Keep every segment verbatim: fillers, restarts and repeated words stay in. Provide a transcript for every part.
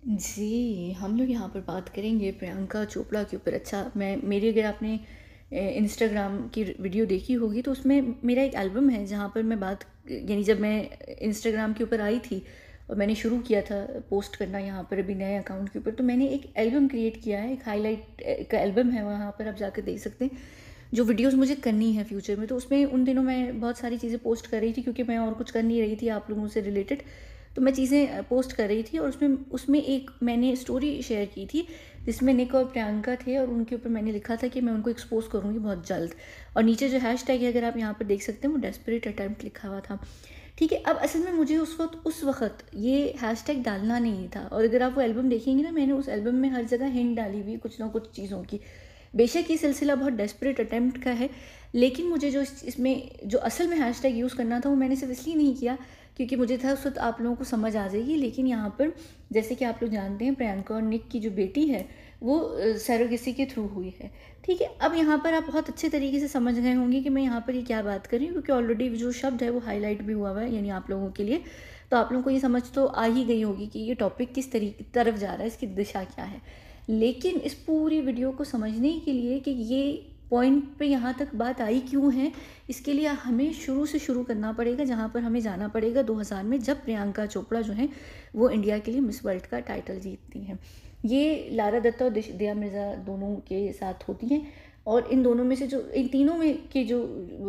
जी, हम लोग यहाँ पर बात करेंगे प्रियंका चोपड़ा के ऊपर। अच्छा, मैं मेरी अगर आपने इंस्टाग्राम की वीडियो देखी होगी तो उसमें मेरा एक एल्बम है जहाँ पर मैं बात, यानी जब मैं इंस्टाग्राम के ऊपर आई थी और मैंने शुरू किया था पोस्ट करना यहाँ पर अभी नए अकाउंट के ऊपर, तो मैंने एक एल्बम क्रिएट किया है, एक हाईलाइट का एल्बम है, वहाँ पर आप जाकर देख सकते हैं जो वीडियोस मुझे करनी है फ्यूचर में। तो उसमें उन दिनों मैं बहुत सारी चीज़ें पोस्ट कर रही थी क्योंकि मैं और कुछ कर नहीं रही थी आप लोगों से रिलेटेड। तो मैं चीज़ें पोस्ट कर रही थी और उसमें उसमें एक मैंने स्टोरी शेयर की थी जिसमें निक और प्रियंका थे और उनके ऊपर मैंने लिखा था कि मैं उनको एक्सपोज करूँगी बहुत जल्द। और नीचे जो हैश टैग है, अगर आप यहाँ पर देख सकते हैं, वो डेस्परेट अटेम्प्ट लिखा हुआ था। ठीक है, अब असल में मुझे उस वक्त उस वक्त ये हैश टैग डालना नहीं था। और अगर आप वो एल्बम देखेंगे ना, मैंने उस एल्बम में हर जगह हिंट डाली हुई कुछ ना कुछ चीज़ों की। बेशक ये सिलसिला बहुत डेस्परेट अटेम्प्ट का है, लेकिन मुझे जो इस इसमें जो असल में हैशटैग यूज़ करना था वो मैंने सिर्फ इसलिए नहीं किया क्योंकि मुझे था उस वक्त आप लोगों को समझ आ जाएगी। लेकिन यहाँ पर जैसे कि आप लोग जानते हैं, प्रियंका और निक की जो बेटी है वो सैरोगेसी के थ्रू हुई है। ठीक है, अब यहाँ पर आप बहुत अच्छे तरीके से समझ गए होंगे कि मैं यहाँ पर ये क्या बात कर रही हूँ, क्योंकि ऑलरेडी जो शब्द है वो हाईलाइट भी हुआ हुआ है, यानी आप लोगों के लिए। तो आप लोगों को ये समझ तो आ ही गई होगी कि ये टॉपिक किस तरीके तरफ जा रहा है, इसकी दिशा क्या है। लेकिन इस पूरी वीडियो को समझने के लिए कि ये पॉइंट पे यहाँ तक बात आई क्यों है, इसके लिए हमें शुरू से शुरू करना पड़ेगा, जहाँ पर हमें जाना पड़ेगा दो हज़ार में, जब प्रियंका चोपड़ा जो हैं वो इंडिया के लिए मिस वर्ल्ड का टाइटल जीतती हैं। ये लारा दत्ता और दिया मिर्ज़ा दोनों के साथ होती हैं। और इन दोनों में से जो इन तीनों में के जो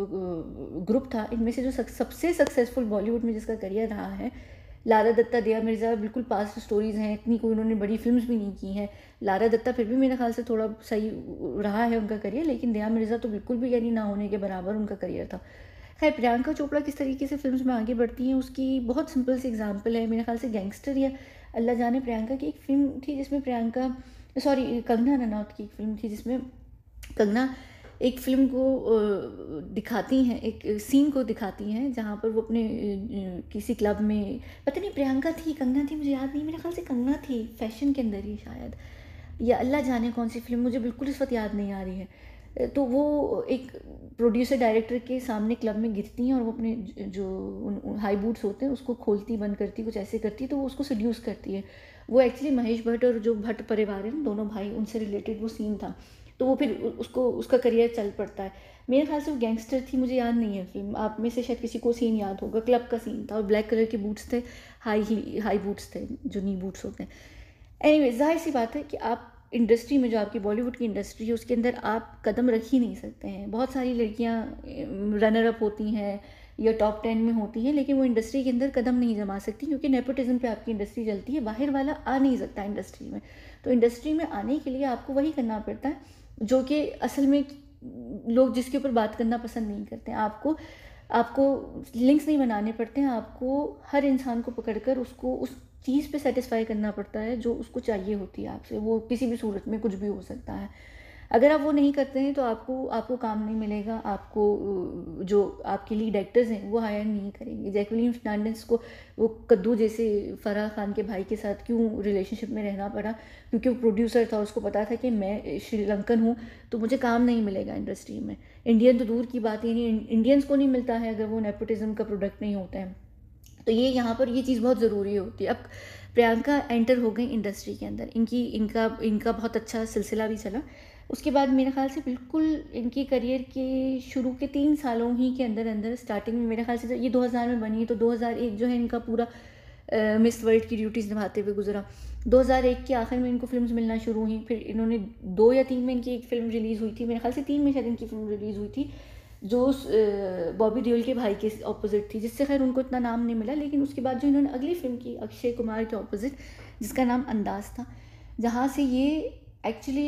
ग्रुप था, इनमें से जो सबसे सक्सेसफुल बॉलीवुड में जिसका करियर रहा है, लारा दत्ता, दिया मिर्ज़ा बिल्कुल पास्ट स्टोरीज़ हैं, इतनी कोई उन्होंने बड़ी फिल्म्स भी नहीं की हैं। लारा दत्ता फिर भी मेरे ख्याल से थोड़ा सही रहा है उनका करियर, लेकिन दिया मिर्ज़ा तो बिल्कुल भी यानी ना होने के बराबर उनका करियर था। खैर, प्रियंका चोपड़ा किस तरीके से फिल्म्स में आगे बढ़ती हैं उसकी बहुत सिंपल सी एग्जांपल है, मेरे ख्याल से गैंगस्टर या अल्लाह जाने प्रियंका की एक फ़िल्म थी जिसमें प्रियंका, सॉरी, कंगना रनौत की एक फ़िल्म थी जिसमें कंगना एक फ़िल्म को दिखाती हैं, एक सीन को दिखाती हैं जहाँ पर वो अपने किसी क्लब में, पता नहीं प्रियंका थी कंगना थी मुझे याद नहीं, मेरे ख्याल से कंगना थी, फैशन के अंदर ही शायद, या अल्लाह जाने कौन सी फ़िल्म, मुझे बिल्कुल इस वक्त याद नहीं आ रही है। तो वो एक प्रोड्यूसर डायरेक्टर के सामने क्लब में गिरती हैं और वो अपने जो हाई बूट्स होते हैं उसको खोलती बंद करती, कुछ ऐसे करती, तो वो उसको सड्यूस करती है। वो एक्चुअली महेश भट्ट और जो भट्ट परिवार है ना, दोनों भाई, उनसे रिलेटेड वो सीन था। तो वो फिर उसको उसका करियर चल पड़ता है। मेरे ख्याल से वो गैंगस्टर थी, मुझे याद नहीं है फिल्म, आप में से शायद किसी को सीन याद होगा, क्लब का सीन था और ब्लैक कलर के बूट्स थे, हाई ही हाई बूट्स थे, जो नी बूट्स होते हैं। एनीवे, जाहिर सी बात है कि आप इंडस्ट्री में, जो आपकी बॉलीवुड की इंडस्ट्री है, उसके अंदर आप कदम रख ही नहीं सकते हैं। बहुत सारी लड़कियां रनर अप होती हैं या टॉप टेन में होती हैं, लेकिन वो इंडस्ट्री के अंदर कदम नहीं जमा सकती क्योंकि नेपोटिज्म पे आपकी इंडस्ट्री चलती है, बाहर वाला आ नहीं सकता इंडस्ट्री में। तो इंडस्ट्री में आने के लिए आपको वही करना पड़ता है जो कि असल में लोग जिसके ऊपर बात करना पसंद नहीं करते हैं। आपको आपको लिंक्स नहीं बनाने पड़ते हैं, आपको हर इंसान को पकड़कर उसको उस चीज़ पे सेटिस्फाई करना पड़ता है जो उसको चाहिए होती है आपसे, वो किसी भी सूरत में कुछ भी हो सकता है। अगर आप वो नहीं करते हैं तो आपको आपको काम नहीं मिलेगा, आपको जो आपके लीड एक्टर्स हैं वो हायर नहीं करेंगे। जैकलीन फर्नांडिस को वो कद्दू जैसे फराह खान के भाई के साथ क्यों रिलेशनशिप में रहना पड़ा, क्योंकि वो प्रोड्यूसर था, उसको पता था कि मैं श्रीलंकन हूँ तो मुझे काम नहीं मिलेगा इंडस्ट्री में। इंडियन तो दूर की बात ही नहीं, इंडियंस को नहीं मिलता है अगर वो नेपोटिज्म का प्रोडक्ट नहीं होते हैं। तो ये यहाँ पर ये चीज़ बहुत ज़रूरी होती है। अब प्रियंका एंटर हो गई इंडस्ट्री के अंदर, इनकी इनका इनका बहुत अच्छा सिलसिला भी चला। उसके बाद मेरे ख्याल से बिल्कुल इनकी करियर के शुरू के तीन सालों ही के अंदर अंदर स्टार्टिंग में, मेरे ख्याल से ये दो हज़ार में बनी तो दो हज़ार एक जो है इनका पूरा मिस वर्ल्ड की ड्यूटीज़ निभाते हुए गुजरा। दो हज़ार एक के आखिर में इनको फिल्म्स मिलना शुरू हुई, फिर इन्होंने दो या तीन में इनकी एक फ़िल्म रिलीज़ हुई थी, मेरे ख्याल से तीन में शायद इनकी फ़िल्म रिलीज़ हुई थी जो बॉबी देओल के भाई के ऑपोजिट थी, जिससे खैर उनको इतना नाम नहीं मिला। लेकिन उसके बाद जो इन्होंने अगली फिल्म की अक्षय कुमार के ऑपोजिट, जिसका नाम अंदाज था, जहाँ से ये एक्चुअली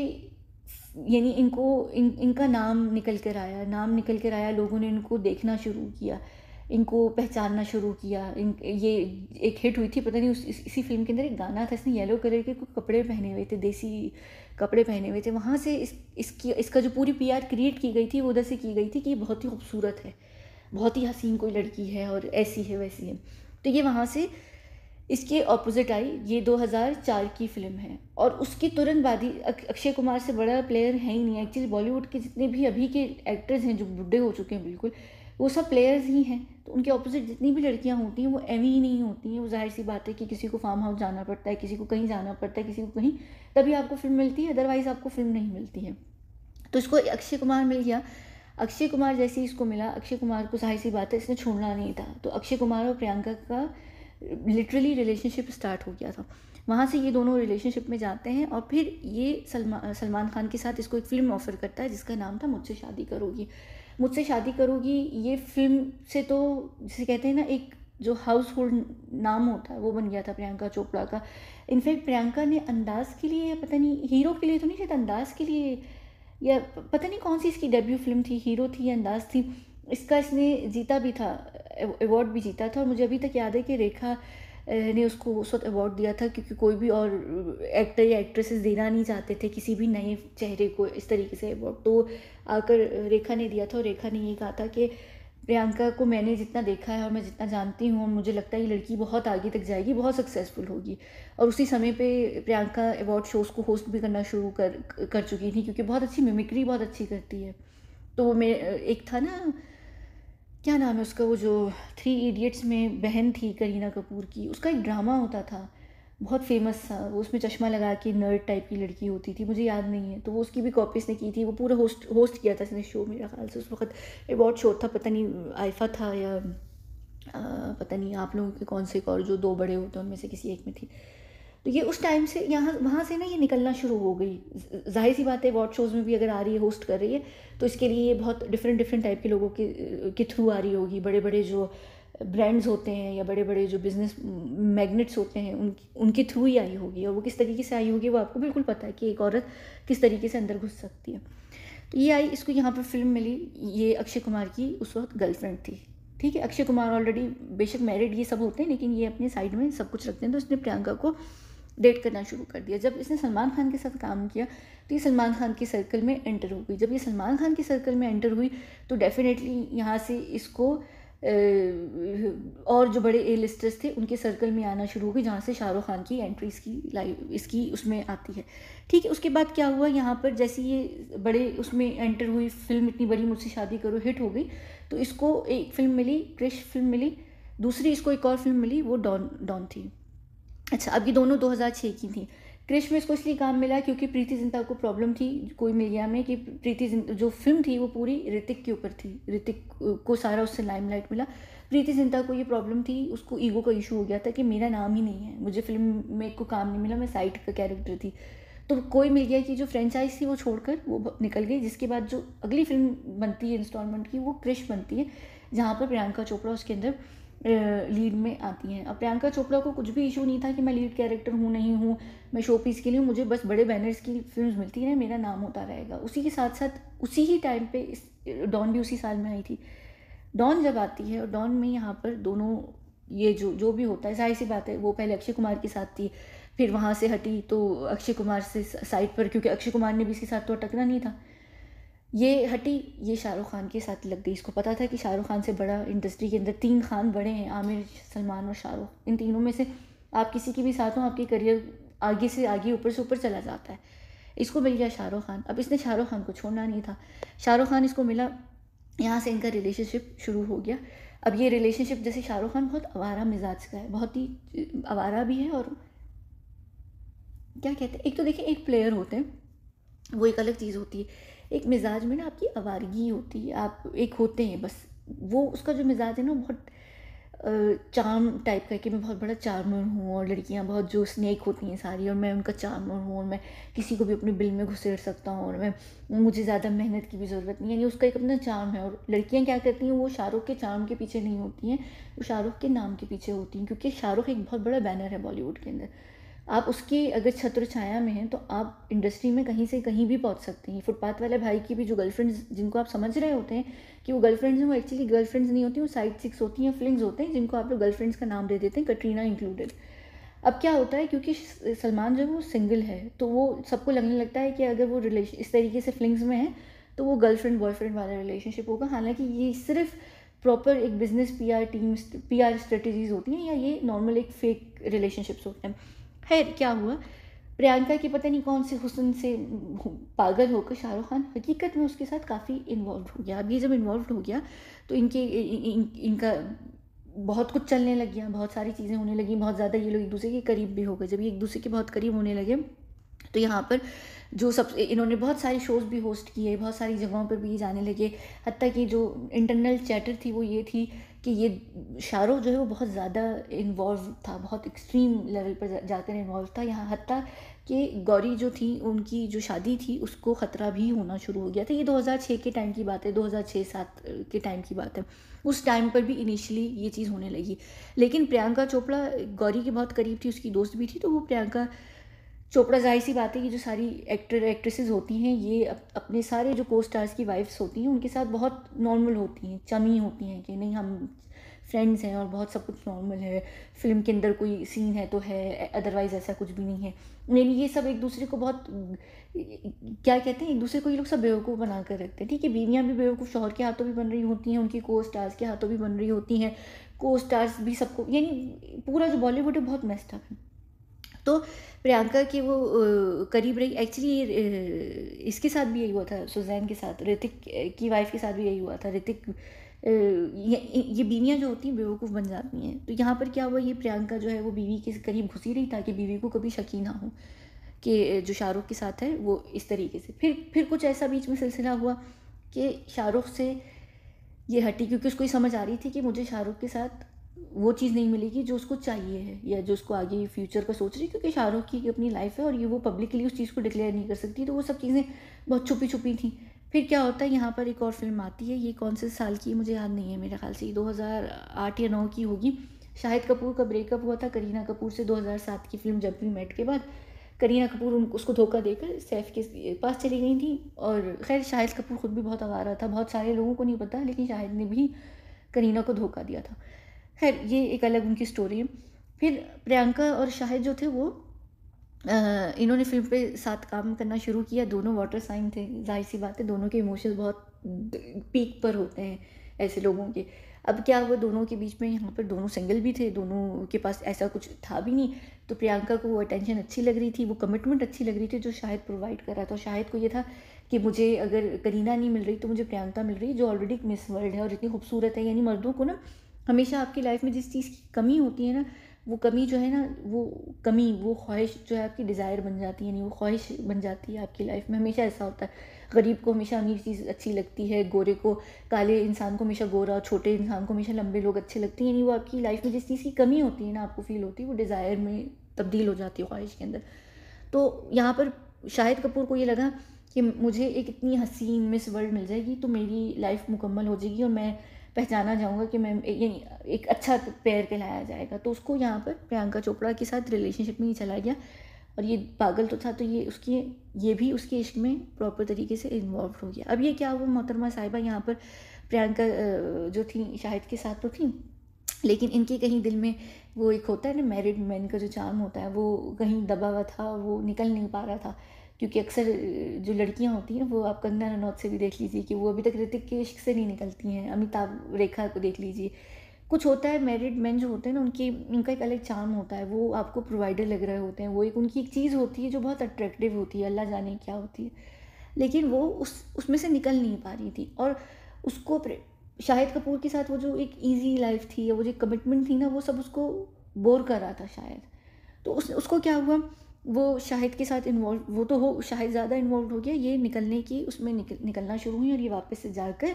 यानी इनको इन इनका नाम निकल कर आया, नाम निकल कर आया, लोगों ने इनको देखना शुरू किया, इनको पहचानना शुरू किया। इन ये एक हिट हुई थी, पता नहीं उस इस, इसी फिल्म के अंदर एक गाना था, इसने येलो कलर के कुछ कपड़े पहने हुए थे, देसी कपड़े पहने हुए थे, वहाँ से इस इसकी इसका जो पूरी पीआर क्रिएट की गई थी वो उधर से की गई थी कि ये बहुत ही खूबसूरत है, बहुत ही हसीन कोई लड़की है और ऐसी है वैसी है। तो ये वहाँ से इसके ऑपोजिट आई, ये दो हज़ार चार की फ़िल्म है और उसकी तुरंत बाद ही अक- अक्षय कुमार से बड़ा प्लेयर है ही नहीं एक्चुअली। बॉलीवुड के जितने भी अभी के एक्टर्स हैं जो बुढ़े हो चुके हैं बिल्कुल, वो सब प्लेयर्स ही हैं। तो उनके ऑपोजिट जितनी भी लड़कियां होती हैं वो एवी ही नहीं होती हैं। वो जाहिर सी बात है कि किसी को फार्म हाउस जाना पड़ता है, किसी को कहीं जाना पड़ता है, किसी को कहीं, तभी आपको फिल्म मिलती है, अदरवाइज़ आपको फिल्म नहीं मिलती है। तो इसको अक्षय कुमार मिल गया। अक्षय कुमार जैसे ही इसको मिला, अक्षय कुमार को जाहिर सी बात है इसने छोड़ना नहीं था। तो अक्षय कुमार और प्रियंका का लिटरली रिलेशनशिप स्टार्ट हो गया था। वहाँ से ये दोनों रिलेशनशिप में जाते हैं और फिर ये सलमान सलमान खान के साथ इसको एक फ़िल्म ऑफ़र करता है जिसका नाम था मुझसे शादी करोगी। मुझसे शादी करोगी ये फ़िल्म से तो जिसे कहते हैं ना एक जो हाउस होल्ड नाम होता है वो बन गया था प्रियंका चोपड़ा का। इनफैक्ट प्रियंका ने अंदाज़ के लिए, पता नहीं हीरो के लिए तो नहीं, शायद अंदाज़ के लिए, या पता नहीं कौन सी इसकी डेब्यू फिल्म थी, हीरो थी या अंदाज़ थी, इसका इसने जीता भी था, अवार्ड भी जीता था। और मुझे अभी तक याद है कि रेखा अ, ने उसको उस वक्त अवार्ड दिया था क्योंकि कोई भी और एक्टर या एक्ट्रेसेस देना नहीं चाहते थे किसी भी नए चेहरे को इस तरीके से अवार्ड। तो आकर रेखा ने दिया था और रेखा ने ये कहा था कि प्रियंका को मैंने जितना देखा है और मैं जितना जानती हूँ, मुझे लगता है ये लड़की बहुत आगे तक जाएगी, बहुत सक्सेसफुल होगी। और उसी समय पे प्रियंका अवार्ड शोज़ को होस्ट भी करना शुरू कर कर चुकी थी क्योंकि बहुत अच्छी मिमिक्री बहुत अच्छी करती है। तो मैं, एक था ना, क्या नाम है उसका, वो जो थ्री इडियट्स में बहन थी करीना कपूर की, उसका एक ड्रामा होता था बहुत फेमस था, वो उसमें चश्मा लगा के नर्ड टाइप की लड़की होती थी, मुझे याद नहीं है। तो वो उसकी भी कॉपी इसने की थी, वो पूरा होस्ट होस्ट किया था इसने शो, मेरा ख्याल से उस वक्त अवार्ड शो था, पता नहीं आइफा था या आ, पता नहीं आप लोगों के कौन से एक और जो दो बड़े होते हैं उनमें से किसी एक में थी। तो ये उस टाइम से यहाँ वहाँ से ना ये निकलना शुरू हो गई। जाहिर सी बात है अवार्ड शोज़ में भी अगर आ रही है, होस्ट कर रही है, तो इसके लिए ये बहुत डिफरेंट डिफरेंट टाइप के लोगों के के थ्रू आ रही होगी। बड़े बड़े जो ब्रांड्स होते हैं या बड़े बड़े जो बिजनेस मैग्नेट्स होते हैं उनकी उनके थ्रू ही आई होगी। और वो किस तरीके से आई होगी वो आपको बिल्कुल पता है कि एक औरत किस तरीके से अंदर घुस सकती है। तो ये आई, इसको यहाँ पर फिल्म मिली, ये अक्षय कुमार की उस वक्त गर्लफ्रेंड थी। ठीक है, अक्षय कुमार ऑलरेडी बेशक मैरिड ये सब होते हैं लेकिन ये अपने साइड में सब कुछ रखते हैं। तो इसने प्रियंका को डेट करना शुरू कर दिया। जब इसने सलमान खान के साथ काम किया तो ये सलमान खान के सर्कल में एंटर हो गई। जब ये सलमान खान के सर्कल में एंटर हुई तो डेफिनेटली यहाँ से इसको और जो बड़े ए लिस्टर्स थे उनके सर्कल में आना शुरू हो गई, जहाँ से शाहरुख खान की एंट्री इसकी लाइव इसकी उसमें आती है। ठीक है, उसके बाद क्या हुआ, यहाँ पर जैसे ये बड़े उसमें एंटर हुई, फिल्म इतनी बड़ी मुझसे शादी करो हिट हो गई, तो इसको एक फिल्म मिली, क्रिश फिल्म मिली, दूसरी इसको एक और फिल्म मिली, वो डॉन डॉन थी। अच्छा, अब ये दोनों दो हज़ार छह की थी। क्रिश में इसको इसलिए काम मिला क्योंकि प्रीति जिंटा को प्रॉब्लम थी कोई मिल गया में कि प्रीति जिंटा जो फिल्म थी वो पूरी ऋतिक के ऊपर थी, ऋतिक को सारा उससे लाइमलाइट मिला। प्रीति जिंटा को ये प्रॉब्लम थी, उसको ईगो का इशू हो गया था कि मेरा नाम ही नहीं है, मुझे फिल्म में को काम नहीं मिला, मैं साइड का कैरेक्टर थी। तो कोई मिल गया कि जो फ्रेंचाइज थी वो छोड़कर वो निकल गई, जिसके बाद जो अगली फिल्म बनती है इंस्टॉलमेंट की वो क्रिश बनती है, जहाँ पर प्रियंका चोपड़ा उसके अंदर लीड में आती हैं। अब प्रियंका चोपड़ा को कुछ भी इशू नहीं था कि मैं लीड कैरेक्टर हूँ नहीं हूँ, मैं शो पीस के लिए हूँ, मुझे बस बड़े बैनर्स की फिल्म मिलती है, मेरा नाम होता रहेगा। उसी के साथ साथ उसी ही टाइम पे इस डॉन भी उसी साल में आई थी। डॉन जब आती है और डॉन में यहाँ पर दोनों ये जो जो भी होता है, जाहिर सी बात है वो पहले अक्षय कुमार के साथ थी, फिर वहाँ से हटी तो अक्षय कुमार से साइड पर, क्योंकि अक्षय कुमार ने भी इसके साथ तो अटकना नहीं था, ये हटी, ये शाहरुख खान के साथ लग गई। इसको पता था कि शाहरुख खान से बड़ा इंडस्ट्री के अंदर तीन खान बड़े हैं, आमिर, सलमान और शाहरुख, इन तीनों में से आप किसी के भी साथ हो आपके करियर आगे से आगे ऊपर से ऊपर चला जाता है। इसको मिल गया शाहरुख खान, अब इसने शाहरुख खान को छोड़ना नहीं था, शाहरुख खान इसको मिला, यहाँ से इनका रिलेशनशिप शुरू हो गया। अब ये रिलेशनशिप, जैसे शाहरुख खान बहुत आवारा मिजाज का है, बहुत ही आवारा भी है, और क्या कहते हैं, एक तो देखिए एक प्लेयर होते हैं वो एक अलग चीज़ होती है, एक मिजाज में ना आपकी आवारगी होती है, आप एक होते हैं बस, वो उसका जो मिजाज है ना बहुत चार्म टाइप का कि मैं बहुत बड़ा चार्मर हूँ और लड़कियाँ बहुत जो स्नेक होती हैं सारी, और मैं उनका चार्मर हूँ और मैं किसी को भी अपने बिल में घुसेड़ सकता हूँ और मैं मुझे ज़्यादा मेहनत की भी ज़रूरत नहीं है, यानी उसका एक अपना चार्म है। और लड़कियाँ क्या करती हैं, वो शाहरुख के चार्म के पीछे नहीं होती हैं, वो शाहरुख के नाम के पीछे होती हैं, क्योंकि शाहरुख एक बहुत बड़ा बैनर है बॉलीवुड के अंदर। आप उसकी अगर छत्र छाया में हैं तो आप इंडस्ट्री में कहीं से कहीं भी पहुंच सकते हैं। फुटपाथ वाले भाई की भी जो गर्लफ्रेंड्स जिनको आप समझ रहे होते हैं कि वो गर्लफ्रेंड्स हैं, वो एक्चुअली गर्लफ्रेंड्स नहीं होती, वो साइड सिक्स होती हैं, फ्लिंग्स होते हैं, जिनको आप लोग गर्लफ्रेंड्स का नाम दे देते हैं, कटरीना इंक्लूडेड। अब क्या होता है, क्योंकि सलमान जो है वो सिंगल है, तो वो सबको लगने लगता है कि अगर वो रिलेशन इस तरीके से फ्लिंग्स में है तो वो गर्लफ्रेंड बॉयफ्रेंड वाला रिलेशनशिप होगा, हालांकि ये सिर्फ प्रॉपर एक business PR team PR strategies होती हैं, या ये नॉर्मल एक फेक रिलेशनशिप्स होते हैं। खैर क्या हुआ, प्रियंका की पता नहीं कौन से हुस्न से पागल होकर शाहरुख खान हकीकत में उसके साथ काफ़ी इन्वॉल्व हो गया। अब ये जब इन्वॉल्व हो गया तो इनके इ- इन, इनका बहुत कुछ चलने लग गया, बहुत सारी चीज़ें होने लगी, बहुत ज़्यादा ये लोग एक दूसरे के करीब भी हो गए। जब ये एक दूसरे के बहुत करीब होने लगे तो यहाँ पर जो सब इन्होंने बहुत सारे शोज़ भी होस्ट किए, बहुत सारी जगहों पर भी जाने लगे। हत्ता कि जो इंटरनल चैटर थी वो ये थी कि ये शाहरुख जो है वो बहुत ज़्यादा इन्वॉल्व था, बहुत एक्सट्रीम लेवल पर जा, जाकर इन्वॉल्व था। यहाँ हत्ता कि गौरी जो थी उनकी जो शादी थी उसको ख़तरा भी होना शुरू हो गया था। ये दो हज़ार छह के टाइम की बात है, दो हज़ार छह सात के टाइम की बात है। उस टाइम पर भी इनिशियली ये चीज़ होने लगी, लेकिन प्रियंका चोपड़ा गौरी के बहुत करीब थी, उसकी दोस्त भी थी, तो वो प्रियंका चोपड़ा जाहिर सी बात है कि जो सारी एक्टर एक्ट्रेसेस होती हैं ये अप, अपने सारे जो को स्टार्स की वाइफ्स होती हैं उनके साथ बहुत नॉर्मल होती हैं, चमी होती हैं कि नहीं हम फ्रेंड्स हैं और बहुत सब कुछ नॉर्मल है, फिल्म के अंदर कोई सीन है तो है, अदरवाइज़ ऐसा कुछ भी नहीं है। यानी ये सब एक दूसरे को बहुत क्या कहते हैं, एक दूसरे को ये लोग सब बेवकूफ़ बना कर रखते हैं। ठीक है, बीवियाँ भी बेवकूफ़ शौहर के हाथों भी बन रही होती हैं, उनकी को स्टार्स के हाथों भी बन रही होती हैं, को स्टार्स भी सबको, यानी पूरा जो बॉलीवुड है बहुत मेस्ड अप है। तो प्रियंका की वो अ, करीब रही। एक्चुअली इसके साथ भी यही हुआ था, सुजैन के साथ, ऋतिक की वाइफ के साथ भी यही हुआ था। ऋतिक अ, ये ये बीवियाँ जो होती हैं बेवकूफ़ बन जाती हैं। तो यहाँ पर क्या हुआ, ये प्रियंका जो है वो बीवी के करीब घुसी रही ताकि बीवी को कभी शक ही ना हो कि जो शाहरुख के साथ है वो इस तरीके से। फिर फिर कुछ ऐसा बीच में सिलसिला हुआ कि शाहरुख से ये हटी, क्योंकि उसको ये समझ आ रही थी कि मुझे शाहरुख के साथ वो चीज़ नहीं मिलेगी जो उसको चाहिए है, या जो उसको आगे फ्यूचर का सोच रही है, क्योंकि शाहरुख की अपनी लाइफ है और ये वो पब्लिकली उस चीज़ को डिक्लेयर नहीं कर सकती। तो वो सब चीज़ें बहुत छुपी छुपी थी। फिर क्या होता है, यहाँ पर एक और फिल्म आती है, ये कौन से साल की है मुझे याद नहीं है, मेरे ख्याल से दो हज़ार आठ या नौ की होगी। शाहिद कपूर का ब्रेकअप हुआ था करीना कपूर से दो हज़ार सात की फिल्म जब वी मेट के बाद। करीना कपूर उनको उसको धोखा देकर सैफ के पास चली गई थी, और खैर शाहिद कपूर खुद भी बहुत आवारा था, बहुत सारे लोगों को नहीं पता, लेकिन शाहिद ने भी करीना को धोखा दिया था। खैर ये एक अलग उनकी स्टोरी है। फिर प्रियंका और शाहिद जो थे वो अ, इन्होंने फिल्म पे साथ काम करना शुरू किया। दोनों वाटर साइन थे, जाहिर सी बात है दोनों के इमोशंस बहुत पीक पर होते हैं ऐसे लोगों के। अब क्या हुआ, दोनों के बीच में यहाँ पर दोनों सिंगल भी थे, दोनों के पास ऐसा कुछ था भी नहीं। तो प्रियंका को वो अटेंशन अच्छी लग रही थी, वो कमिटमेंट अच्छी लग रही थी जो शाहिद प्रोवाइड कर रहा था। शाहिद को ये था कि मुझे अगर करीना नहीं मिल रही तो मुझे प्रियंका मिल रही, जो ऑलरेडी मिस वर्ल्ड है और इतनी खूबसूरत है। यानी मर्दों को ना हमेशा आपकी लाइफ में जिस चीज़ की कमी होती है ना, वो कमी जो है ना, वो कमी, वो ख्वाहिश जो है आपकी डिज़ायर बन जाती है, यानी वो ख्वाहिश बन जाती है आपकी लाइफ में। हमेशा ऐसा होता है, गरीब को हमेशा अमीर चीज़ अच्छी लगती है, गोरे को, काले इंसान को हमेशा गोरा, छोटे इंसान को हमेशा लंबे लोग अच्छे लगते हैं। यानी वो आपकी लाइफ में जिस चीज़ की कमी होती है ना, आपको फील होती है, वो डिज़ायर में तब्दील हो जाती है, ख्वाहिश के अंदर। तो यहाँ पर शाहिद कपूर को ये लगा कि मुझे एक इतनी हसीन मिस वर्ल्ड मिल जाएगी तो मेरी लाइफ मुकम्मल हो जाएगी और मैं पहचाना जाऊँगा कि मैं यानी एक अच्छा पेयर कहलाया जाएगा। तो उसको यहाँ पर प्रियंका चोपड़ा के साथ रिलेशनशिप में ही चला गया, और ये पागल तो था, तो ये उसकी ये भी उसके इश्क में प्रॉपर तरीके से इन्वॉल्व हो गया। अब ये क्या हुआ, मोहतरमा साहिबा, यहाँ पर प्रियंका अ, जो थी शाहिद के साथ तो थी, लेकिन इनके कहीं दिल में वो एक होता है ना, मैरिड मैन का जो चार्म होता है, वो कहीं दबा हुआ था, वो निकल नहीं पा रहा था। क्योंकि अक्सर जो लड़कियां होती हैं, वो आप कंगना रनौत से भी देख लीजिए कि वो अभी तक ऋतिक के इश्क से नहीं निकलती हैं, अमिताभ रेखा को देख लीजिए। कुछ होता है, मैरिड मैन जो होते हैं ना, उनकी उनका एक अलग चार्म होता है, वो आपको प्रोवाइडर लग रहे होते हैं, वो एक उनकी एक चीज़ होती है जो बहुत अट्रैक्टिव होती है, अल्लाह जाने क्या होती है, लेकिन वो उस उसमें से निकल नहीं पा रही थी। और उसको शाहिद कपूर के साथ वो जो एक इजी लाइफ थी, या वो जो कमिटमेंट थी ना, वो सब उसको बोर कर रहा था शायद। तो उस उसको क्या हुआ, वो शाहिद के साथ इन्वॉल्व, वो तो हो शाहिद ज़्यादा इन्वॉल्व हो गया, ये निकलने की उसमें निकल निकलना शुरू हुई, और ये वापस से जाकर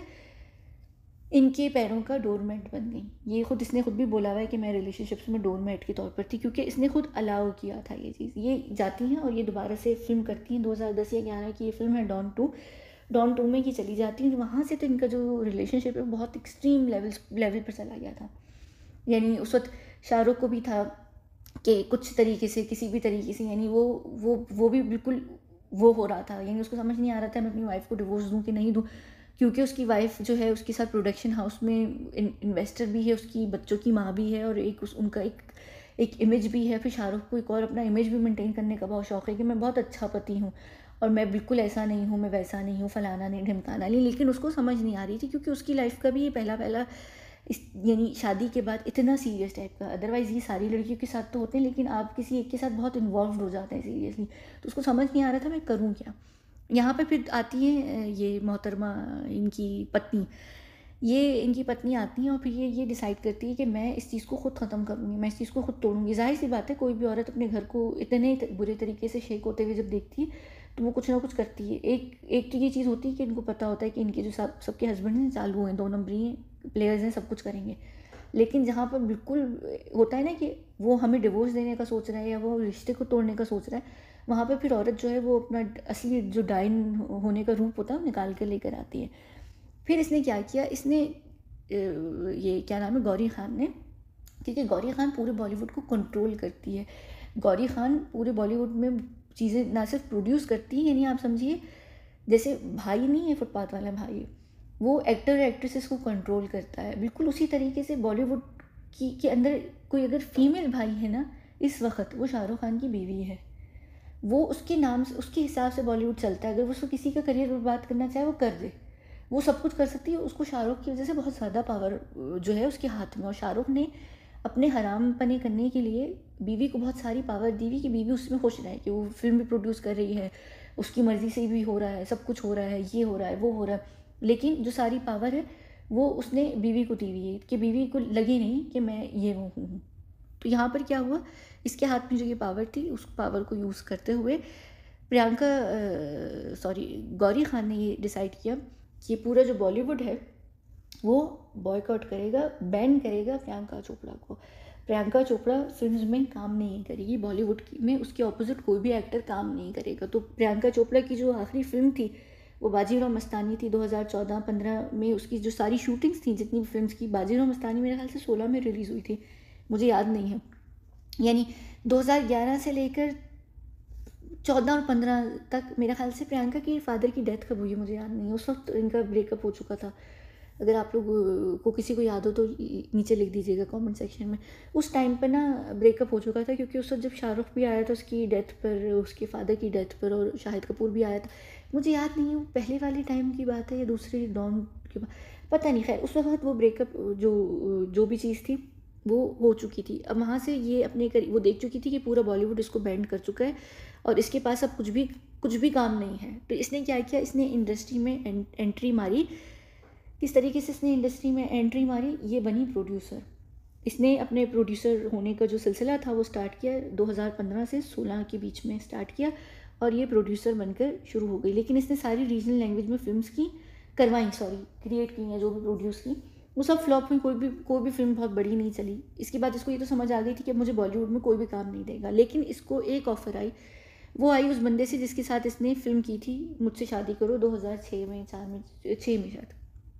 इनके पैरों का डोरमेट बन गई। ये खुद इसने खुद भी बोला हुआ है कि मैं रिलेशनशिप्स में डोरमेट के तौर पर थी, क्योंकि इसने खुद अलाउ किया था ये चीज़। ये जाती हैं और ये दोबारा से फिल्म करती हैं, दो हज़ार दस या ग्यारह की ये फिल्म है डॉन टू। डॉन टू में ये चली जाती हैं, वहाँ से तो इनका जो रिलेशनशिप है बहुत एक्सट्रीम लेवल लेवल पर चला गया था। यानी उस वक्त शाहरुख को भी था कि कुछ तरीके से, किसी भी तरीके से, यानी वो वो वो भी बिल्कुल वो हो रहा था, यानी उसको समझ नहीं आ रहा था मैं अपनी वाइफ को डिवोर्स दूं कि नहीं दूं, क्योंकि उसकी वाइफ जो है उसके साथ प्रोडक्शन हाउस में इन, इन्वेस्टर भी है, उसकी बच्चों की माँ भी है, और एक उस उनका एक एक इमेज भी है। फिर शाहरुख को एक और अपना इमेज भी मेंटेन करने का बहुत शौक है कि मैं बहुत अच्छा पति हूँ, और मैं बिल्कुल ऐसा नहीं हूँ, मैं वैसा नहीं हूँ, फलाना नहीं, ढिमकाना नहीं। लेकिन उसको समझ नहीं आ रही थी क्योंकि उसकी लाइफ का भी ये पहला पहला इस यानी शादी के बाद इतना सीरियस टाइप का, अदरवाइज़ ये सारी लड़कियों के साथ तो होते हैं, लेकिन आप किसी एक के साथ बहुत इन्वॉल्व हो जाते हैं सीरियसली। तो उसको समझ नहीं आ रहा था मैं करूँ क्या। यहाँ पे फिर आती है ये मोहतरमा, इनकी पत्नी, ये इनकी पत्नी आती हैं और फिर ये ये डिसाइड करती है कि मैं इस चीज़ को खुद ख़त्म करूँगी, मैं इस चीज़ को खुद तोड़ूँगी। ज़ाहिर सी बात है, कोई भी औरत अपने घर को इतने त- बुरे तरीके से शेक होते हुए जब देखती है तो वो कुछ ना कुछ करती है। एक एक तो ये चीज़ होती है कि इनको पता होता है कि इनके जो सब सबके हस्बैंड हैं चालू हैं, दो नंबरी हैं, प्लेयर्स हैं, सब कुछ करेंगे। लेकिन जहाँ पर बिल्कुल होता है ना कि वो हमें डिवोर्स देने का सोच रहा है या वो रिश्ते को तोड़ने का सोच रहा है, वहाँ पे फिर औरत जो है वो अपना असली जो डाइन होने का रूप होता है वो निकाल कर लेकर आती है। फिर इसने क्या किया, इसने अ, ये क्या नाम है, गौरी खान ने, क्योंकि गौरी खान पूरे बॉलीवुड को कंट्रोल करती है। गौरी खान पूरे बॉलीवुड में चीज़ें ना सिर्फ प्रोड्यूस करती है, यानी आप समझिए जैसे भाई नहीं है फुटपाथ वाला भाई, वो एक्टर एक्ट्रेसेस को कंट्रोल करता है। बिल्कुल उसी तरीके से बॉलीवुड की के अंदर कोई अगर फीमेल भाई है ना इस वक्त, वो शाहरुख खान की बीवी है। वो उसके नाम से, उसके हिसाब से बॉलीवुड चलता है। अगर वो उसको किसी का करियर बर्बाद करना चाहे वो कर दे, वो सब कुछ कर सकती है। उसको शाहरुख की वजह से बहुत ज़्यादा पावर जो है उसके हाथ में, और शाहरुख ने अपने हराम पने करने के लिए बीवी को बहुत सारी पावर दी हुई कि बीवी उसमें खुश रहे, कि वो फिल्म भी प्रोड्यूस कर रही है, उसकी मर्ज़ी से भी हो रहा है, सब कुछ हो रहा है, ये हो रहा है, वो हो रहा है। लेकिन जो सारी पावर है वो उसने बीवी को दी हुई है कि बीवी को लगे नहीं कि मैं ये वो हूँ। तो यहाँ पर क्या हुआ, इसके हाथ में जो ये पावर थी उस पावर को यूज़ करते हुए प्रियंका, सॉरी, गौरी खान ने ये डिसाइड किया कि पूरा जो बॉलीवुड है वो बॉयकॉट करेगा, बैन करेगा प्रियंका चोपड़ा को। प्रियंका चोपड़ा फिल्म्स में काम नहीं करेगी, बॉलीवुड की में उसके ऑपोजिट कोई भी एक्टर काम नहीं करेगा। तो प्रियंका चोपड़ा की जो आखिरी फिल्म थी वो बाजीराव मस्तानी थी। दो हज़ार चौदह पंद्रह में उसकी जो सारी शूटिंग्स थी जितनी भी फिल्म्स की, बाजीराव मस्तानी मेरे ख्याल से सोलह में रिलीज़ हुई थी, मुझे याद नहीं है। यानी दो हज़ार ग्यारह से लेकर चौदह और पंद्रह तक मेरे ख्याल से प्रियंका की फादर की डेथ कब हुई है मुझे याद नहीं है, उस वक्त इनका ब्रेकअप हो चुका था। अगर आप लोग को किसी को याद हो तो नीचे लिख दीजिएगा कमेंट सेक्शन में। उस टाइम पर ना ब्रेकअप हो चुका था, क्योंकि उस वक्त जब शाहरुख भी आया था उसकी डेथ पर, उसके फादर की डेथ पर, और शाहिद कपूर भी आया था। मुझे याद नहीं है वो पहले वाले टाइम की बात है या दूसरे डॉन के बाद, पता नहीं। खैर उस वक्त वो ब्रेकअप जो जो भी चीज़ थी वो हो चुकी थी। अब वहाँ से ये अपने कर वो देख चुकी थी कि पूरा बॉलीवुड इसको बैंड कर चुका है और इसके पास अब कुछ भी कुछ भी काम नहीं है। तो इसने क्या किया, इसने इंडस्ट्री में एं, एंट्री मारी। किस तरीके से इसने इंडस्ट्री में एंट्री मारी, ये बनी प्रोड्यूसर। इसने अपने प्रोड्यूसर होने का जो सिलसिला था वो स्टार्ट किया दो हज़ार पंद्रह से सोलह के बीच में स्टार्ट किया, और ये प्रोड्यूसर बनकर शुरू हो गई। लेकिन इसने सारी रीजनल लैंग्वेज में फिल्म्स की करवाई, सॉरी क्रिएट की हैं, जो भी प्रोड्यूस की वो सब फ्लॉप हुई। कोई भी कोई भी फिल्म बहुत बड़ी नहीं चली। इसके बाद इसको ये तो समझ आ गई थी कि मुझे बॉलीवुड में कोई भी काम नहीं देगा। लेकिन इसको एक ऑफ़र आई, वो आई उस बंदे से जिसके साथ इसने फिल्म की थी मुझसे शादी करो, दो हज़ार छः में, चार में, छः में शायद।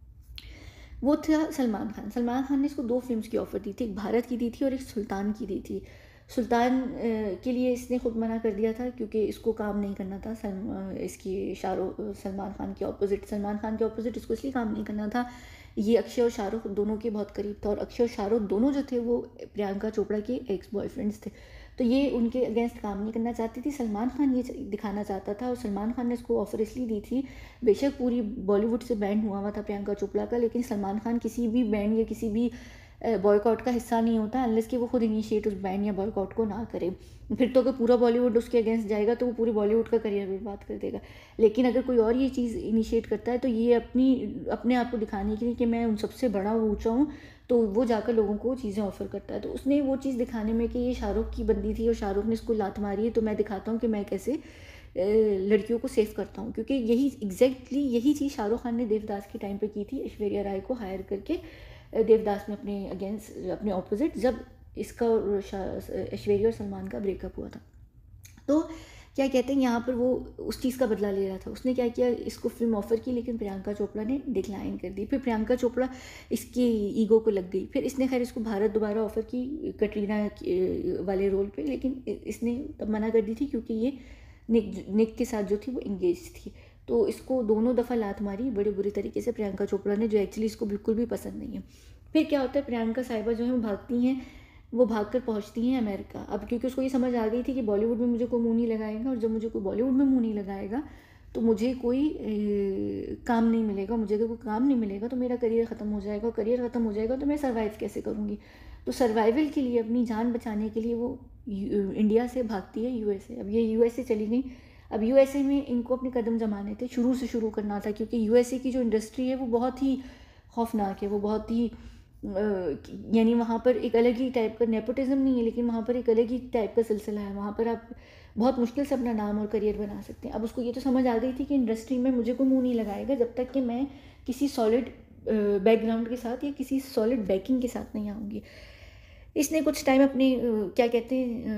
वो था सलमान खान। सलमान खान ने इसको दो फिल्म्स की ऑफ़र दी थी, एक भारत की दी थी और एक सुल्तान की दी थी। सुल्तान के लिए इसने खुद मना कर दिया था क्योंकि इसको काम नहीं करना था सलम इसकी शाहरुख सलमान खान के ऑपोजिट सलमान खान के ऑपोजिट इसको इसलिए काम नहीं करना था, ये अक्षय और शाहरुख दोनों के बहुत करीब था, और अक्षय और शाहरुख दोनों जो थे वो प्रियंका चोपड़ा के एक्स बॉयफ्रेंड्स थे। तो ये उनके अगेंस्ट काम नहीं करना चाहती थी। सलमान खान ये दिखाना चाहता था, और सलमान खान ने इसको ऑफर इसलिए दी थी, बेशक पूरी बॉलीवुड से बैंड हुआ हुआ था प्रियंका चोपड़ा का, लेकिन सलमान खान किसी भी बैंड या किसी भी बॉयकॉट का हिस्सा नहीं होता अनलेस कि वो खुद इनिशिएट उस बैंड या बॉयकॉट को ना करे। फिर तो अगर पूरा बॉलीवुड उसके अगेंस्ट जाएगा तो वो पूरी बॉलीवुड का करियर बर्बाद कर देगा। लेकिन अगर कोई और ये चीज़ इनिशिएट करता है तो ये अपनी अपने आप को दिखाने के लिए कि मैं उन सबसे बड़ा ऊँचा हूँ, तो वो जाकर लोगों को चीज़ें ऑफ़र करता है। तो उसने वो चीज़ दिखाने में कि ये शाहरुख की बंदी थी और शाहरुख ने इसको लात मारी है, तो मैं दिखाता हूँ कि मैं कैसे लड़कियों को सेव करता हूँ। क्योंकि यही एग्जैक्टली यही चीज़ शाहरुख खान ने देवदास के टाइम पे की थी, ऐश्वर्या राय को हायर करके देवदास में अपने अगेंस्ट अपने ऑपोजिट, जब इसका ऐश्वर्या और सलमान का ब्रेकअप हुआ था। तो क्या कहते हैं यहाँ पर वो उस चीज़ का बदला ले रहा था। उसने क्या किया, इसको फिल्म ऑफ़र की, लेकिन प्रियंका चोपड़ा ने डिक्लाइन कर दी। फिर प्रियंका चोपड़ा इसकी ईगो को लग गई। फिर इसने खैर इसको भारत दोबारा ऑफ़र की कटरीना वाले रोल पे, लेकिन इसने तब मना कर दी थी क्योंकि ये निक निक के साथ जो थी वो इंगेज थी। तो इसको दोनों दफ़ा लात मारी बड़े बुरे तरीके से प्रियंका चोपड़ा ने, जो एक्चुअली इसको बिल्कुल भी पसंद नहीं है। फिर क्या होता है, प्रियंका साहिबा जो है वो भागती हैं वो भागकर पहुंचती हैं अमेरिका। अब क्योंकि उसको ये समझ आ गई थी कि बॉलीवुड में मुझे कोई मुँह नहीं लगाएगा, और जब मुझे कोई बॉलीवुड में मुँह नहीं लगाएगा तो मुझे कोई ए, काम नहीं मिलेगा। मुझे अगर कोई काम नहीं मिलेगा तो मेरा करियर ख़त्म हो जाएगा, और करियर ख़त्म हो जाएगा तो मैं सर्वाइव कैसे करूँगी। तो सर्वाइवल के लिए, अपनी जान बचाने के लिए वो इंडिया से भागती है यूएसए। अब ये यूएसए चली गई। अब यूएसए में इनको अपने कदम जमाने थे, शुरू से शुरू करना था, क्योंकि यूएसए की जो इंडस्ट्री है वो बहुत ही खौफनाक है, वो बहुत ही यानी वहाँ पर एक अलग ही टाइप का नेपोटिज्म नहीं है, लेकिन वहाँ पर एक अलग ही टाइप का सिलसिला है। वहाँ पर आप बहुत मुश्किल से अपना नाम और करियर बना सकते हैं। अब उसको ये तो समझ आ गई थी कि इंडस्ट्री में मुझे कोई मुँह नहीं लगाएगा जब तक कि मैं किसी सॉलिड बैकग्राउंड के साथ या किसी सॉलिड बैकिंग के साथ नहीं आऊँगी। इसने कुछ टाइम अपने क्या कहते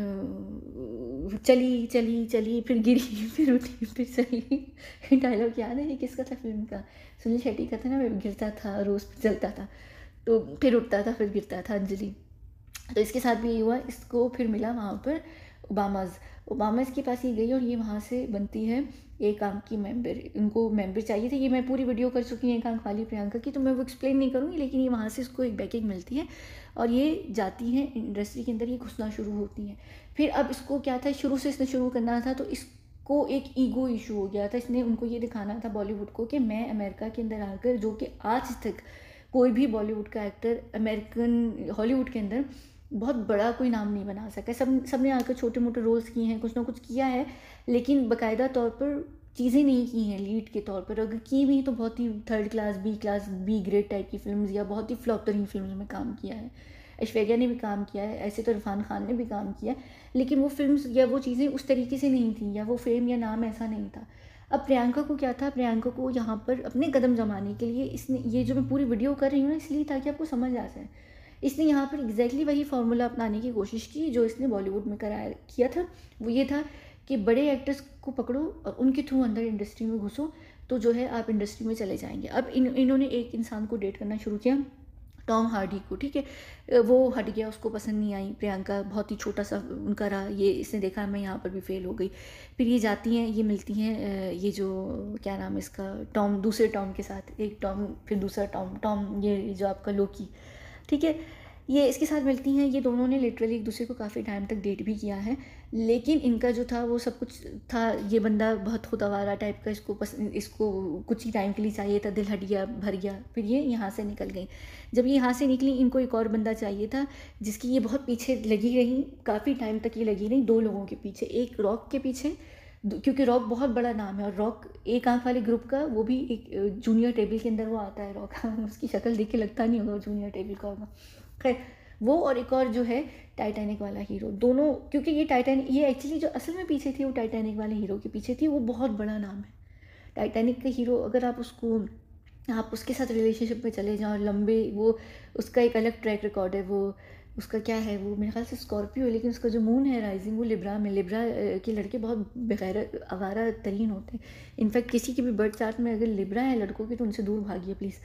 हैं, चली चली चली फिर गिरी फिर उठी फिर चली। डायलॉग याद है ये किसका था फिल्म का? सुनील शेट्टी का था ना, गिरता था रोज़ चलता था, तो फिर उठता था फिर गिरता था, अंजलि। तो इसके साथ भी यही हुआ। इसको फिर मिला वहाँ पर ओबामाज़ ओबामाज़ के पास ही गई, और ये वहाँ से बनती है एक आंख की मेंबर। इनको मेंबर चाहिए थे, ये मैं पूरी वीडियो कर चुकी हूँ एक आंख वाली प्रियंका की, तो मैं वो एक्सप्लेन नहीं करूँगी, लेकिन ये वहाँ से इसको एक बैकिंग मिलती है और ये जाती हैं इंडस्ट्री के अंदर, ये घुसना शुरू होती हैं। फिर अब इसको क्या था, शुरू से इसने शुरू करना था, तो इसको एक ईगो इशू हो गया था। इसने उनको ये दिखाना था बॉलीवुड को कि मैं अमेरिका के अंदर आकर, जो कि आज तक कोई भी बॉलीवुड का एक्टर अमेरिकन हॉलीवुड के अंदर बहुत बड़ा कोई नाम नहीं बना सका। सब सब ने आकर छोटे मोटे रोल्स किए हैं, कुछ ना कुछ किया है, लेकिन बाकायदा तौर पर चीज़ें नहीं की हैं लीड के तौर पर। अगर की भी तो बहुत ही third class, B class, B grade type की फिल्म्स या बहुत ही फ्लॉप तरीन फिल्म्स में काम किया है। ऐश्वर्या ने भी काम किया है, ऐसे तो इरफान खान ने भी काम किया, लेकिन वो फिल्म्स या वो चीज़ें उस तरीके से नहीं थी, या वो फेम या नाम ऐसा नहीं था। अब प्रियंका को क्या था, प्रियंका को यहाँ पर अपने कदम जमाने के लिए इसने, ये जो मैं पूरी वीडियो कर रही हूँ ना इसलिए ताकि आपको समझ आ जाए, इसने यहाँ पर एग्जैक्टली वही फार्मूला अपनाने की कोशिश की जो इसने बॉलीवुड में कराया किया था। वो ये था कि बड़े एक्टर्स को पकड़ो और उनके थ्रू अंदर इंडस्ट्री में घुसो, तो जो है आप इंडस्ट्री में चले जाएंगे। अब इन इन्होंने एक इंसान को डेट करना शुरू किया, टॉम हार्डी को, ठीक है। वो हट गया, उसको पसंद नहीं आई प्रियंका, बहुत ही छोटा सा उनका रहा। ये इसने देखा मैं यहाँ पर भी फेल हो गई। फिर ये जाती हैं, ये मिलती हैं, ये जो क्या नाम है इसका, टॉम, दूसरे टॉम के साथ, एक टॉम फिर दूसरा टॉम, टॉम ये जो आपका लोकी, ठीक है, ये इसके साथ मिलती हैं। ये दोनों ने लिटरली एक दूसरे को काफ़ी टाइम तक डेट भी किया है, लेकिन इनका जो था वो सब कुछ था, ये बंदा बहुत खुदआवारा टाइप का, इसको पसंद, इसको कुछ ही टाइम के लिए चाहिए था, दिल हट गया, भर गया, फिर ये यहाँ से निकल गई। जब ये यहाँ से निकली, इनको एक और बंदा चाहिए था जिसकी ये बहुत पीछे लगी रही, काफ़ी टाइम तक ये लगी रही दो लोगों के पीछे, एक रॉक के पीछे, क्योंकि रॉक बहुत बड़ा नाम है, और रॉक एक आंख वाले ग्रुप का, वो भी एक जूनियर टेबल के अंदर वो आता है रॉक। उसकी शक्ल देख के लगता नहीं होगा जूनियर टेबल का होगा, खैर वो, और एक और जो है टाइटैनिक वाला हीरो, दोनों, क्योंकि ये टाइटैनिक, ये एक्चुअली जो असल में पीछे थी वो टाइटैनिक वाले हीरो के पीछे थी। वो बहुत बड़ा नाम है टाइटैनिक का हीरो, अगर आप उसको, आप उसके साथ रिलेशनशिप में चले जाओ लंबे, वो उसका एक अलग ट्रैक रिकॉर्ड है। वो उसका क्या है, वो मेरे ख्याल से स्कॉर्पियो है, लेकिन उसका जो मून है राइजिंग वो लिब्रा में, लिब्रा के लड़के बहुत बेगैर आवारा तरीन होते हैं। इनफैक्ट किसी के भी बर्थ चार्ट में अगर लिब्रा है लड़कों की तो उनसे दूर भागिए प्लीज़।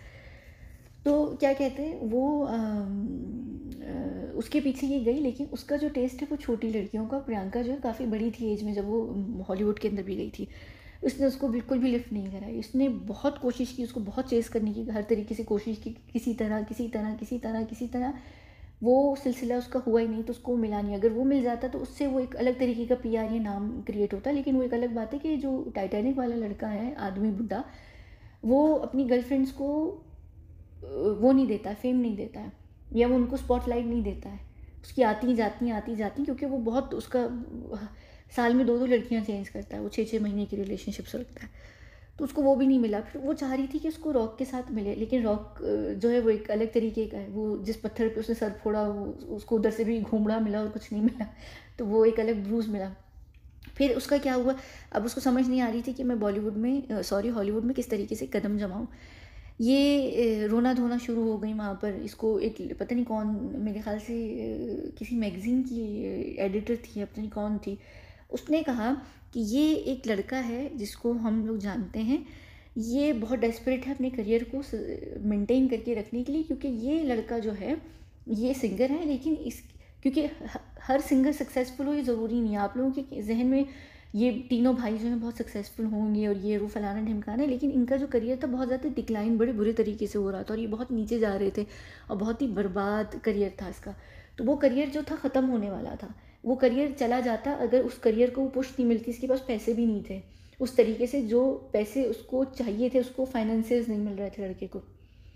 तो क्या कहते हैं वो आ, आ, उसके पीछे ये गई, लेकिन उसका जो टेस्ट है वो छोटी लड़कियों का। प्रियंका जो है काफ़ी बड़ी थी एज में जब वो हॉलीवुड के अंदर भी गई थी, उसने उसको बिल्कुल भी लिफ्ट नहीं कराई। उसने बहुत कोशिश की, उसको बहुत चेस करने की, हर तरीके से कोशिश की, किसी तरह किसी तरह किसी तरह किसी तरह वो सिलसिला उसका हुआ ही नहीं, तो उसको मिला नहीं। अगर वो मिल जाता तो उससे वो एक अलग तरीके का पी आर, ये नाम क्रिएट होता। लेकिन वो एक अलग बात है कि जो टाइटैनिक वाला लड़का है, आदमी बुड्ढा, वो अपनी गर्लफ्रेंड्स को वो नहीं देता है, फेम नहीं देता है, या वो उनको स्पॉटलाइट नहीं देता है। उसकी आती जाती आती जाती क्योंकि वो बहुत, उसका साल में दो दो लड़कियां चेंज करता है, वो छः छः महीने की रिलेशनशिप से रखता है, तो उसको वो भी नहीं मिला। फिर वो चाह रही थी कि उसको रॉक के साथ मिले, लेकिन रॉक जो है वो एक अलग तरीके का है। वो जिस पत्थर पे उसने सर फोड़ा, वो उसको उधर से भी घूमड़ा मिला और कुछ नहीं मिला, तो वो एक अलग ब्रूज मिला। फिर उसका क्या हुआ, अब उसको समझ नहीं आ रही थी कि मैं बॉलीवुड में, सॉरी हॉलीवुड में किस तरीके से कदम जमाऊँ। ये रोना धोना शुरू हो गई वहाँ पर। इसको एक पता नहीं कौन, मेरे ख्याल से किसी मैगज़ीन की एडिटर थी, पता नहीं कौन थी, उसने कहा कि ये एक लड़का है जिसको हम लोग जानते हैं, ये बहुत डेस्परेट है अपने करियर को मेंटेन करके रखने के लिए, क्योंकि ये लड़का जो है ये सिंगर है, लेकिन इस, क्योंकि हर सिंगर सक्सेसफुल हो ये ज़रूरी नहीं है। आप लोगों के जहन में ये तीनों भाई जो हैं बहुत सक्सेसफुल होंगे और ये रू फलाना ढिमकाना, लेकिन इनका जो करियर था बहुत ज़्यादा डिक्लाइन बड़े बुरे तरीके से हो रहा था, और ये बहुत नीचे जा रहे थे और बहुत ही बर्बाद करियर था इसका। तो वो करियर जो था ख़त्म होने वाला था, वो करियर चला जाता अगर उस करियर को पुश नहीं मिलती, इसके पास पैसे भी नहीं थे उस तरीके से, जो पैसे उसको चाहिए थे उसको फाइनेंसियर्स नहीं मिल रहे थे लड़के को।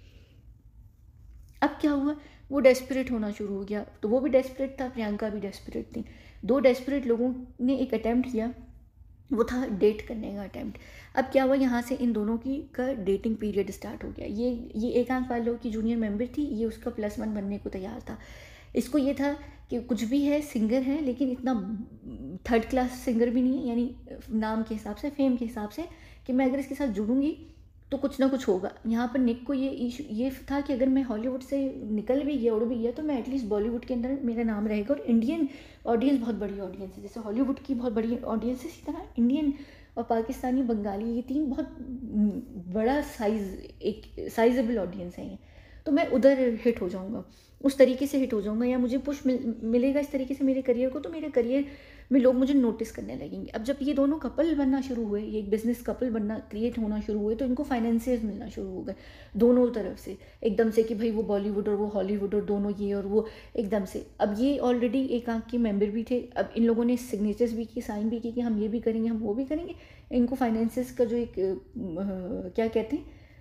अब क्या हुआ, वो डेस्परेट होना शुरू हो गया, तो वो भी डेस्परेट था, प्रियंका भी डेस्परेट थी। दो डेस्परेट लोगों ने एक अटैम्प्ट किया, वो था डेट करने का अटैम्प्ट। अब क्या हुआ, यहाँ से इन दोनों की का डेटिंग पीरियड स्टार्ट हो गया। ये ये एकांक वालों की जूनियर मेंबर थी, ये उसका प्लस वन बनने को तैयार था। इसको ये था कि कुछ भी है, सिंगर है, लेकिन इतना थर्ड क्लास सिंगर भी नहीं है, यानी नाम के हिसाब से, फेम के हिसाब से, कि मैं अगर इसके साथ जुड़ूंगी तो कुछ ना कुछ होगा। यहाँ पर निक को ये इशू ये था कि अगर मैं हॉलीवुड से निकल भी गया, उड़ भी गया, तो मैं एटलीस्ट बॉलीवुड के अंदर मेरा नाम रहेगा। और इंडियन ऑडियंस बहुत बड़ी ऑडियंस है, जैसे हॉलीवुड की बहुत बड़ी ऑडियंस है, इसी तरह इंडियन और पाकिस्तानी, बंगाली, ये तीन बहुत बड़ा साइज, एक साइजेबल ऑडियंस है ये। तो मैं उधर हिट हो जाऊँगा, उस तरीके से हिट हो जाऊँगा, या मुझे पुश मिल मिलेगा इस तरीके से मेरे करियर को, तो मेरे करियर में लोग मुझे नोटिस करने लगेंगे। अब जब ये दोनों कपल बनना शुरू हुए, ये एक बिजनेस कपल बनना क्रिएट होना शुरू हुए, तो इनको फाइनेंसियर्स मिलना शुरू हो गए दोनों तरफ से एकदम से, कि भाई वो बॉलीवुड और वो हॉलीवुड और दोनों ये और वो एकदम से। अब ये ऑलरेडी एक आंख के मेंबर भी थे, अब इन लोगों ने सिग्नेचर्स भी किए, साइन भी किए कि हम ये भी करेंगे, हम वो भी करेंगे। इनको फाइनेंसियर्स का जो एक आ, क्या कहते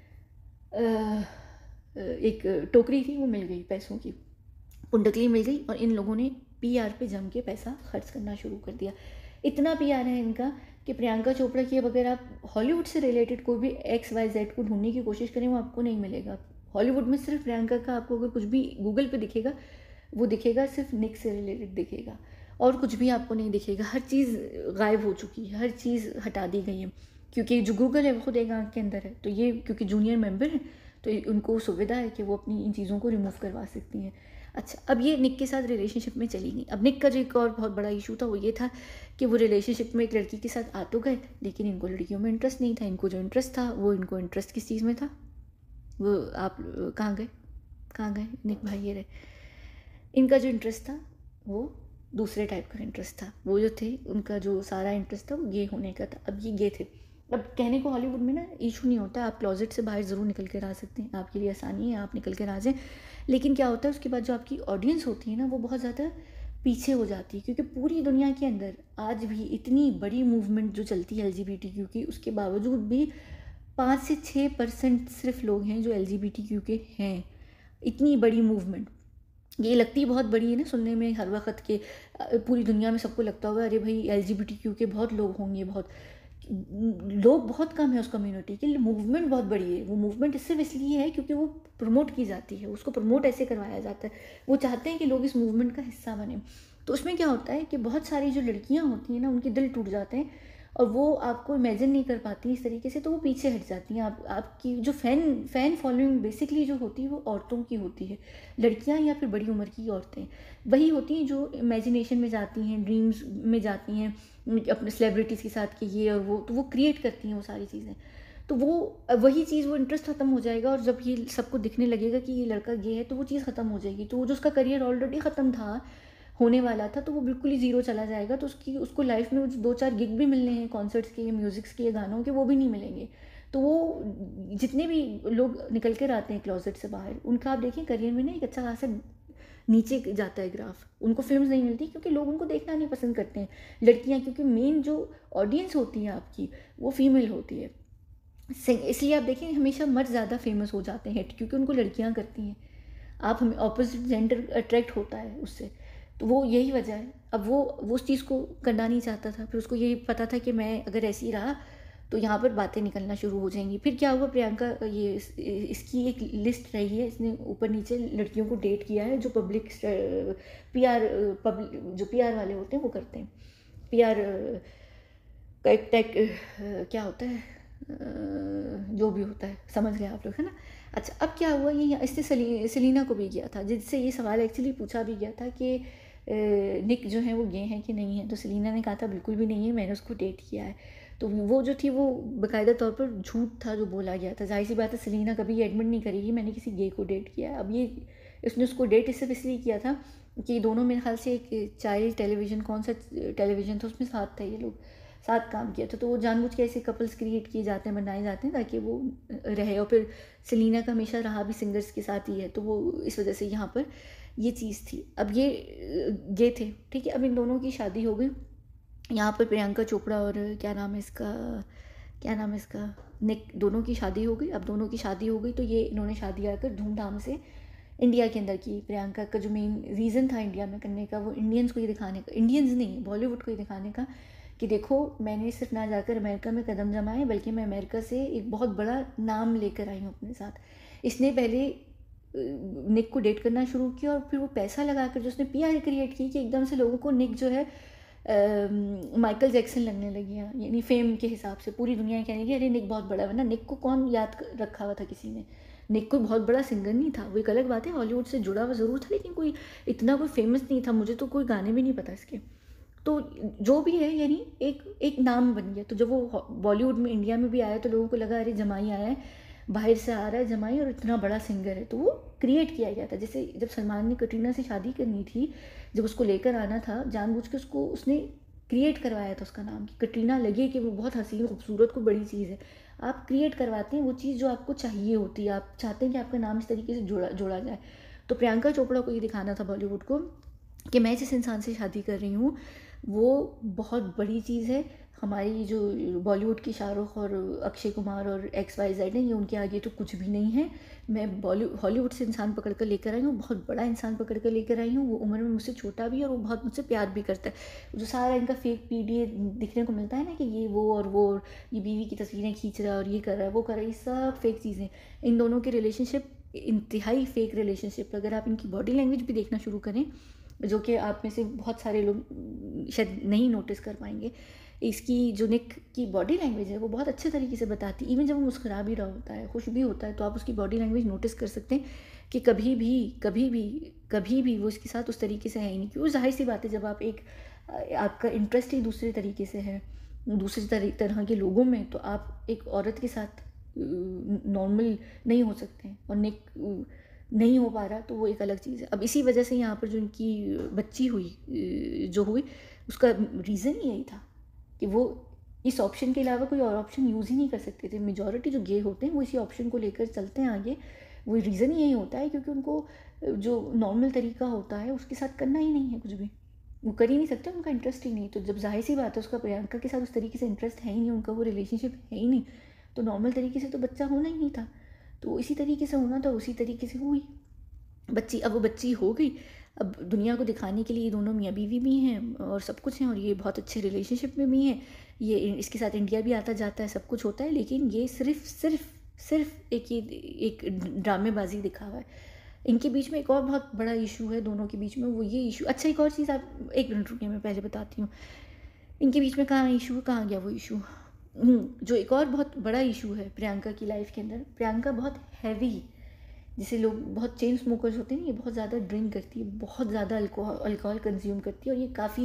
हैं, एक टोकरी थी वो मिल गई, पैसों की कुंडकली मिल गई, और इन लोगों ने पीआर पे जम के पैसा खर्च करना शुरू कर दिया। इतना पीआर है इनका कि प्रियंका चोपड़ा की अब अगर आप हॉलीवुड से रिलेटेड कोई भी एक्स वाई जेड को ढूंढने की कोशिश करें, वो आपको नहीं मिलेगा। हॉलीवुड में सिर्फ प्रियंका का आपको अगर कुछ भी गूगल पे दिखेगा, वो दिखेगा सिर्फ निक से रिलेटेड दिखेगा, और कुछ भी आपको नहीं दिखेगा। हर चीज़ गायब हो चुकी है, हर चीज़ हटा दी गई है, क्योंकि जो गूगल है वो खुद एक आंख के अंदर है। तो ये क्योंकि जूनियर मेंबर है, तो उनको सुविधा है कि वो अपनी इन चीज़ों को रिमूव करवा सकती हैं। अच्छा, अब ये निक के साथ रिलेशनशिप में चली गई। अब निक का जो एक और बहुत बड़ा इशू था वो ये था कि वो रिलेशनशिप में एक लड़की के साथ आ तो गए, लेकिन इनको लड़कियों में इंटरेस्ट नहीं था। इनको जो इंटरेस्ट था वो, इनको इंटरेस्ट किस चीज़ में था, वो आप कहाँ गए, कहाँ गए निक भाई, ये रहे। इनका जो इंटरेस्ट था वो दूसरे टाइप का इंटरेस्ट था। वो जो थे, उनका जो सारा इंटरेस्ट था वो गे होने का था। अब ये गे थे। अब कहने को हॉलीवुड में ना इशू नहीं होता, आप क्लोजेट से बाहर ज़रूर निकल कर आ सकते हैं, आपके लिए आसानी है, आप निकल कर आ जाएँ। लेकिन क्या होता है उसके बाद जो आपकी ऑडियंस होती है ना, वो बहुत ज़्यादा पीछे हो जाती है, क्योंकि पूरी दुनिया के अंदर आज भी इतनी बड़ी मूवमेंट जो चलती है L G B T Q की, उसके बावजूद भी पाँच से छः परसेंट सिर्फ लोग हैं जो L G B T Q के हैं। इतनी बड़ी मूवमेंट ये लगती बहुत बड़ी है ना सुनने में हर वक्त के, पूरी दुनिया में सबको लगता होगा अरे भाई L G B T Q के बहुत लोग होंगे, बहुत लोग बहुत कम है उस कम्युनिटी की, मूवमेंट बहुत बड़ी है। वो मूवमेंट सिर्फ इसलिए है क्योंकि वो प्रमोट की जाती है, उसको प्रमोट ऐसे करवाया जाता है, वो चाहते हैं कि लोग इस मूवमेंट का हिस्सा बने। तो उसमें क्या होता है कि बहुत सारी जो लड़कियां होती हैं ना, उनके दिल टूट जाते हैं और वो आपको इमेजिन नहीं कर पाती इस तरीके से, तो वो पीछे हट जाती हैं। आप आपकी जो फ़ैन फ़ैन फॉलोइंग बेसिकली जो होती है वो औरतों की होती है, लड़कियां या फिर बड़ी उम्र की औरतें वही होती हैं जो इमेजिनेशन में जाती हैं, ड्रीम्स में जाती हैं अपने सेलिब्रिटीज़ के साथ कि ये और वो, तो वो क्रिएट करती हैं वो सारी चीज़ें। तो वो वही चीज़, वो इंटरेस्ट ख़त्म हो जाएगा, और जब ये सबको दिखने लगेगा कि ये लड़का गे है तो वो चीज़ ख़त्म हो जाएगी। तो वो जो उसका करियर ऑलरेडी ख़त्म था, होने वाला था, तो वो बिल्कुल ही ज़ीरो चला जाएगा। तो उसकी उसको लाइफ में दो चार गिग भी मिलने हैं कॉन्सर्ट्स के या म्यूज़िक्स के या गानों के, वो भी नहीं मिलेंगे। तो वो जितने भी लोग निकल कर आते हैं क्लोजेट से बाहर, उनका आप देखिए करियर में ना एक अच्छा खासा नीचे जाता है ग्राफ। उनको फिल्म्स नहीं मिलती क्योंकि लोग उनको देखना नहीं पसंद करते हैं, लड़कियां, क्योंकि मेन जो ऑडियंस होती है आपकी वो फीमेल होती है। इसलिए आप देखें हमेशा मर्द ज़्यादा फेमस हो जाते हैं क्योंकि उनको लड़कियां करती हैं। आप हमें ऑपोजिट जेंडर अट्रैक्ट होता है उससे, तो वो यही वजह है। अब वो वो उस चीज़ को करना नहीं चाहता था, फिर उसको यही पता था कि मैं अगर ऐसे ही रहा तो यहाँ पर बातें निकलना शुरू हो जाएंगी। फिर क्या हुआ, प्रियंका ये इस, इसकी एक लिस्ट रही है, इसने ऊपर नीचे लड़कियों को डेट किया है जो पब्लिक पीआर पब्लिक जो पीआर वाले होते हैं वो करते हैं। पीआर का एक टैग क्या होता है, जो भी होता है, समझ गए आप लोग, है ना। अच्छा, अब क्या हुआ, ये इससे सली, सलीना को भी गया था, जिससे ये सवाल एक्चुअली पूछा भी गया था कि निक जो है वो गे हैं कि नहीं है। तो सलीना ने कहा था बिल्कुल भी नहीं है, मैंने उसको डेट किया है। तो वो जो थी वो बाकायदा तौर पर झूठ था जो बोला गया था। जाहिर सी बात है सलीना कभी ये एडमिट नहीं करेगी मैंने किसी गे को डेट किया है। अब ये इसने उसको डेट सिर्फ इसलिए किया था कि दोनों मेरे ख्याल से एक चाइल्ड टेलीविज़न, कौन सा टेलीविज़न था उसमें साथ थे ये लोग, साथ काम किया था। तो वो जानबूझ के ऐसे कपल्स क्रिएट किए जाते हैं, बनाए जाते हैं ताकि वो रहे। और फिर सेलिना का हमेशा रहा भी सिंगर्स के साथ ही है, तो वो इस वजह से यहाँ पर ये चीज़ थी। अब ये ये थे, ठीक है। अब इन दोनों की शादी हो गई। यहाँ पर प्रियंका चोपड़ा और क्या नाम है इसका, क्या नाम है इसका, निक, दोनों की शादी हो गई। अब दोनों की शादी हो गई तो ये इन्होंने शादी आकर धूमधाम से इंडिया के अंदर की। प्रियंका का जो मेन रीज़न था इंडिया में करने का, वो इंडियंस को ये दिखाने का, इंडियंस नहीं बॉलीवुड को ये दिखाने का कि देखो मैंने सिर्फ ना जाकर अमेरिका में कदम जमाए, बल्कि मैं अमेरिका से एक बहुत बड़ा नाम लेकर आई हूँ अपने साथ। इसने पहले निक को डेट करना शुरू किया और फिर वो पैसा लगाकर जो उसने पीआर क्रिएट की कि एकदम से लोगों को निक जो है माइकल जैक्सन लगने लगी है, यानी फेम के हिसाब से पूरी दुनिया कहने लगी अरे निक बहुत बड़ा, वरना निक को कौन याद रखा हुआ था किसी ने। निक कोई बहुत बड़ा सिंगर नहीं था, वो एक अलग बात है, हॉलीवुड से जुड़ा हुआ ज़रूर था लेकिन कोई इतना कोई फेमस नहीं था। मुझे तो कोई गाने भी नहीं पता इसके। तो जो भी है यानी एक एक नाम बन गया। तो जब वो बॉलीवुड में इंडिया में भी आया तो लोगों को लगा अरे जमाई आया है, बाहर से आ रहा है जमाई और इतना बड़ा सिंगर है, तो वो क्रिएट किया गया था। जैसे जब सलमान ने कटरीना से शादी करनी थी, जब उसको लेकर आना था जानबूझ के उसको उसने क्रिएट करवाया था उसका नाम, कि कटरीना लगे कि वो बहुत हसीन खूबसूरत को बड़ी चीज़ है। आप क्रिएट करवाते हैं वो चीज़ जो आपको चाहिए होती है, आप चाहते हैं कि आपका नाम इस तरीके से जोड़ा जोड़ा जाए। तो प्रियंका चोपड़ा को ये दिखाना था बॉलीवुड को कि मैं जिस इंसान से शादी कर रही हूँ वो बहुत बड़ी चीज़ है। हमारी जो बॉलीवुड की शाहरुख और अक्षय कुमार और एक्स वाई जेड हैं, ये उनके आगे तो कुछ भी नहीं है। मैं बॉलीवुड हॉलीवुड से इंसान पकड़ कर लेकर आई हूँ, बहुत बड़ा इंसान पकड़ कर लेकर आई हूँ। वो उम्र में मुझसे छोटा भी है और वो बहुत मुझसे प्यार भी करता है। जो सारा इनका फेक पीडीए दिखने को मिलता है ना कि ये वो और वो और ये बीवी की तस्वीरें खींच रहा है और ये कर रहा है वो कर रहा है, ये सब फेक चीज़ें। इन दोनों के रिलेशनशिप इंतहाई फेक रिलेशनशिप। अगर आप इनकी बॉडी लैंग्वेज भी देखना शुरू करें, जो कि आप में से बहुत सारे लोग शायद नहीं नोटिस कर पाएंगे, इसकी जो निक की बॉडी लैंग्वेज है वो बहुत अच्छे तरीके से बताती है। इवन जब वो मुस्कुरा भी रहा होता है, खुश भी होता है, तो आप उसकी बॉडी लैंग्वेज नोटिस कर सकते हैं कि कभी भी कभी भी कभी भी वो इसके साथ उस तरीके से है ही नहीं। क्योंकि जाहिर सी बात है जब आप एक आपका इंटरेस्ट ही दूसरे तरीके से है, दूसरी तरह के लोगों में, तो आप एक औरत के साथ नॉर्मल नहीं हो सकते हैं। और निक नहीं हो पा रहा तो वो एक अलग चीज़ है। अब इसी वजह से यहाँ पर जो इनकी बच्ची हुई जो हुई उसका रीज़न ही यही था कि वो इस ऑप्शन के अलावा कोई और ऑप्शन यूज़ ही नहीं कर सकते थे। मेजॉरिटी जो गे होते हैं वो इसी ऑप्शन को लेकर चलते हैं आगे। वो रीज़न ही यही होता है क्योंकि उनको जो नॉर्मल तरीका होता है उसके साथ करना ही नहीं है, कुछ भी वो कर ही नहीं सकते, उनका इंटरेस्ट ही नहीं। तो जब जाहिर सी बात है उसका प्रियंका के साथ उस तरीके से इंटरेस्ट है ही नहीं, उनका वो रिलेशनशिप है ही नहीं, तो नॉर्मल तरीके से तो बच्चा होना ही नहीं था। तो इसी तरीके से होना था, उसी तरीके से हुई बच्ची। अब वो बच्ची हो गई। अब दुनिया को दिखाने के लिए ये दोनों मियाँ बीवी भी हैं और सब कुछ हैं और ये बहुत अच्छे रिलेशनशिप में भी हैं। ये इसके साथ इंडिया भी आता जाता है, सब कुछ होता है, लेकिन ये सिर्फ सिर्फ सिर्फ एक ये एक ड्रामेबाजी दिखा हुआ है। इनके बीच में एक और बहुत बड़ा इशू है दोनों के बीच में, वो ये इशू। अच्छा एक और चीज़ आप एक मिनट रुकिए, मैं पहले बताती हूँ इनके बीच में कहाँ इशू है, कहाँ गया वो इशू। जो एक और बहुत बड़ा इशू है प्रियंका की लाइफ के अंदर, प्रियंका बहुत हैवी, जैसे लोग बहुत चेन स्मोकर्स होते हैं, ये बहुत ज़्यादा ड्रिंक करती है, बहुत ज़्यादा अल्कोहल अल्कोहल कंज्यूम करती है और ये काफ़ी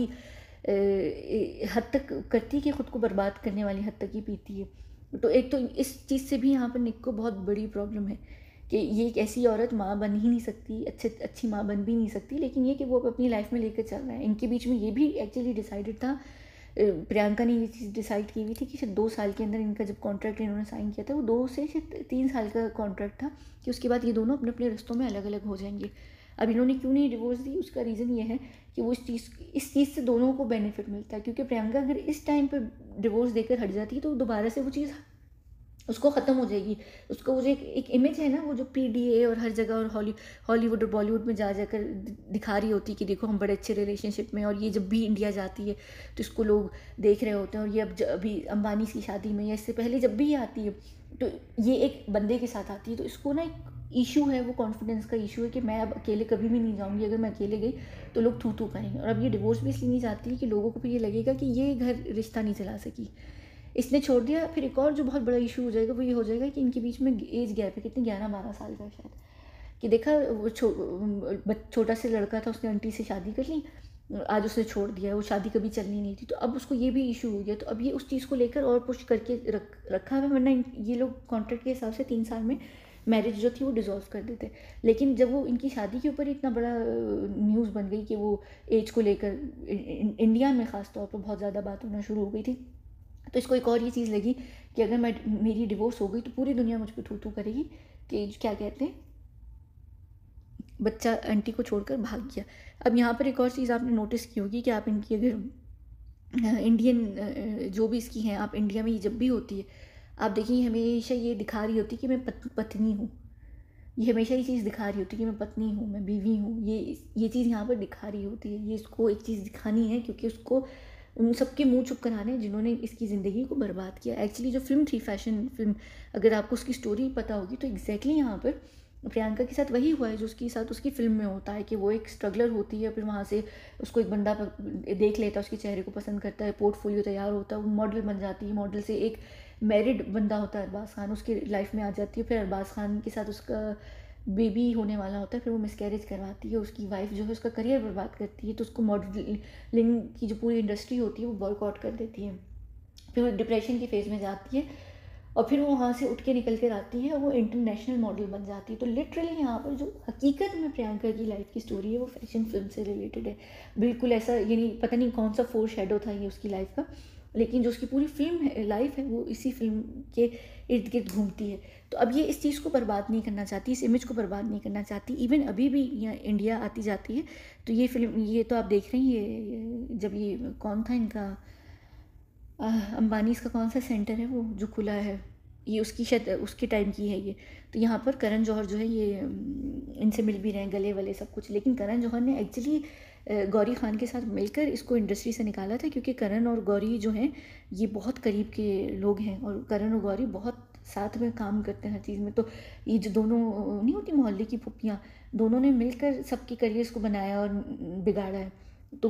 हद तक करती है कि ख़ुद को बर्बाद करने वाली हद तक ही पीती है। तो एक तो इस चीज़ से भी यहाँ पर निक को बहुत बड़ी प्रॉब्लम है कि ये एक ऐसी औरत माँ बन ही नहीं सकती, अच्छे अच्छी माँ बन भी नहीं सकती, लेकिन ये कि वो अपनी लाइफ में लेकर चल रहे हैं। इनके बीच में ये भी एक्चुअली डिसाइडेड था, प्रियंका ने ये चीज़ डिसाइड की हुई थी कि शायद दो साल के अंदर इनका जब कॉन्ट्रैक्ट इन्होंने साइन किया था, वो दो से शायद तीन साल का कॉन्ट्रैक्ट था कि उसके बाद ये दोनों अपने अपने रिश्तों में अलग अलग हो जाएंगे। अब इन्होंने क्यों नहीं डिवोर्स दी, उसका रीज़न ये है कि वो इस चीज़ इस चीज़ से दोनों को बेनिफिट मिलता है। क्योंकि प्रियंका अगर इस टाइम पर डिवोर्स देकर हट जाती है तो दोबारा से वो चीज़ उसको ख़त्म हो जाएगी। उसको वो जो एक, एक इमेज है ना, वो जो पीडीए और हर जगह और हॉली हॉलीवुड और बॉलीवुड में जा जाकर दिखा रही होती है कि देखो हम बड़े अच्छे रिलेशनशिप में, और ये जब भी इंडिया जाती है तो इसको लोग देख रहे होते हैं। और ये अब अभी अंबानी की शादी में या इससे पहले जब भी आती है तो ये एक बंदे के साथ आती है, तो इसको ना एक इशू है, वो कॉन्फिडेंस का इशू है कि मैं अब अकेले कभी भी नहीं जाऊँगी, अगर मैं अकेले गई तो लोग थू थू करेंगे। और अब ये डिवोर्स भी इसलिए नहीं चाहती है कि लोगों को फिर ये लगेगा कि ये घर रिश्ता नहीं चला सकी, इसने छोड़ दिया। फिर एक और जो बहुत बड़ा इशू हो जाएगा वो ये हो जाएगा कि इनके बीच में एज गैप है, कितनी ग्यारह बारह साल का शायद, कि देखा वो छो, छोटा से लड़का था, उसने आंटी से शादी कर ली, आज उसने छोड़ दिया, वो शादी कभी चलनी नहीं थी। तो अब उसको ये भी इशू हो गया, तो अब ये उस चीज़ को लेकर और पुश करके रख रखा है। वरना ये लोग कॉन्ट्रैक्ट के हिसाब से तीन साल में मैरिज जो थी वो डिसॉल्व कर देते। लेकिन जब वो इनकी शादी के ऊपर इतना बड़ा न्यूज़ बन गई कि वो एज को लेकर इंडिया में ख़ास तौर पर बहुत ज़्यादा बात होना शुरू हो गई थी तो इसको एक और ये चीज़ लगी कि अगर मैं मेरी डिवोर्स हो गई तो पूरी दुनिया मुझ पर थू थू करेगी कि क्या कहते हैं, बच्चा आंटी को छोड़कर भाग गया। अब यहाँ पर एक और चीज़ आपने नोटिस की होगी कि आप इनकी अगर इंडियन जो भी इसकी हैं, आप इंडिया में ये जब भी होती है, आप देखिए हमेशा ये दिखा रही होती है कि मैं पत, पत्नी हूँ। ये हमेशा ये चीज़ दिखा रही होती है कि मैं पत्नी हूँ, मैं बीवी हूँ। ये ये चीज़ यहाँ पर दिखा रही होती है। ये इसको एक चीज़ दिखानी है क्योंकि उसको उन सबके मुंह चुप कराने हैं जिन्होंने इसकी ज़िंदगी को बर्बाद किया। एक्चुअली जो फिल्म थी फैशन फिल्म, अगर आपको उसकी स्टोरी पता होगी तो एग्जैक्टली यहाँ पर प्रियंका के साथ वही हुआ है जो उसके साथ उसकी फ़िल्म में होता है कि वो एक स्ट्रगलर होती है, फिर वहाँ से उसको एक बंदा देख लेता है, उसके चेहरे को पसंद करता है, पोर्टफोलियो तैयार होता है, वो मॉडल बन जाती है, मॉडल से एक मैरिड बंदा होता है अरबाज़ खान, उसकी लाइफ में आ जाती है। फिर अरबाज़ खान के साथ उसका बेबी होने वाला होता है, फिर वो मिसकैरेज करवाती है, उसकी वाइफ जो है उसका करियर बर्बाद करती है, तो उसको मॉडलिंग की जो पूरी इंडस्ट्री होती है वो बॉयकॉट कर देती है। फिर वो डिप्रेशन की फेज़ में जाती है और फिर वो वहाँ से उठ के निकल कर आती है और वो इंटरनेशनल मॉडल बन जाती है। तो लिटरली यहाँ पर जो हकीकत में प्रियंका की लाइफ की स्टोरी है वो फैशन फिल्म से रिलेटेड है। बिल्कुल ऐसा, यानी पता नहीं कौन सा फोर शेडो था ये उसकी लाइफ का, लेकिन जो उसकी पूरी फिल्म है, लाइफ है, वो इसी फिल्म के इर्द गिर्द घूमती है। तो अब ये इस चीज़ को बर्बाद नहीं करना चाहती, इस इमेज को बर्बाद नहीं करना चाहती। इवन अभी भी यहाँ इंडिया आती जाती है तो ये फिल्म, ये तो आप देख रहे हैं, ये जब ये कौन था इनका अंबानी का कौन सा सेंटर है वो जो खुला है, ये उसकी शायद उसके टाइम की है ये। तो यहाँ पर करण जौहर जो है ये इनसे मिल भी रहे हैं, गले वले सब कुछ, लेकिन करण जौहर ने एक्चुअली गौरी खान के साथ मिलकर इसको इंडस्ट्री से निकाला था क्योंकि करण और गौरी जो हैं ये बहुत करीब के लोग हैं और करण और गौरी बहुत साथ में काम करते हैं हर चीज़ में। तो ये जो दोनों नहीं होती मोहल्ले की फुप्पियाँ, दोनों ने मिलकर सबके करियर्स को बनाया और बिगाड़ा है। तो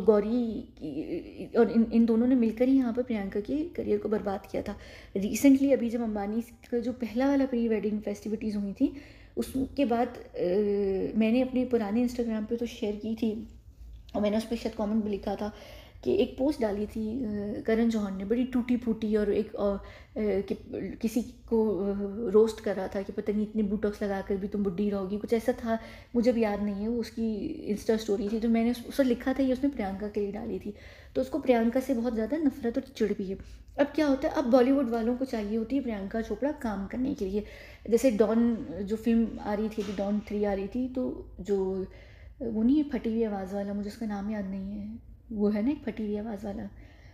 गौरी और इन इन दोनों ने मिलकर ही यहाँ पर प्रियंका के करियर को बर्बाद किया था। रिसेंटली अभी जब अंबानी का जो पहला वाला प्री वेडिंग फेस्टिविटीज़ हुई थी उसके बाद आ, मैंने अपने पुराने इंस्टाग्राम पे तो शेयर की थी और मैंने उस पर शायद कमेंट भी लिखा था कि एक पोस्ट डाली थी करण जौहर ने, बड़ी टूटी फूटी, और एक और, कि, किसी को रोस्ट कर रहा था कि पता नहीं इतने बूटॉक्स लगा कर भी तुम बुढ़ी रहोगी, कुछ ऐसा था, मुझे भी याद नहीं है। वो उसकी इंस्टा स्टोरी थी, तो मैंने उस लिखा था, ये उसने प्रियंका के लिए डाली थी। तो उसको प्रियंका से बहुत ज़्यादा नफरत और चिढ़ भी है। अब क्या होता है, अब बॉलीवुड वालों को चाहिए होती है प्रियंका चोपड़ा काम करने के लिए। जैसे डॉन जो फिल्म आ रही थी अभी, डॉन थ्री आ रही थी, तो जो वो नहीं है फटी हुई आवाज़ वाला, मुझे उसका नाम याद नहीं है, वो है ना एक फटी हुई आवाज़ वाला,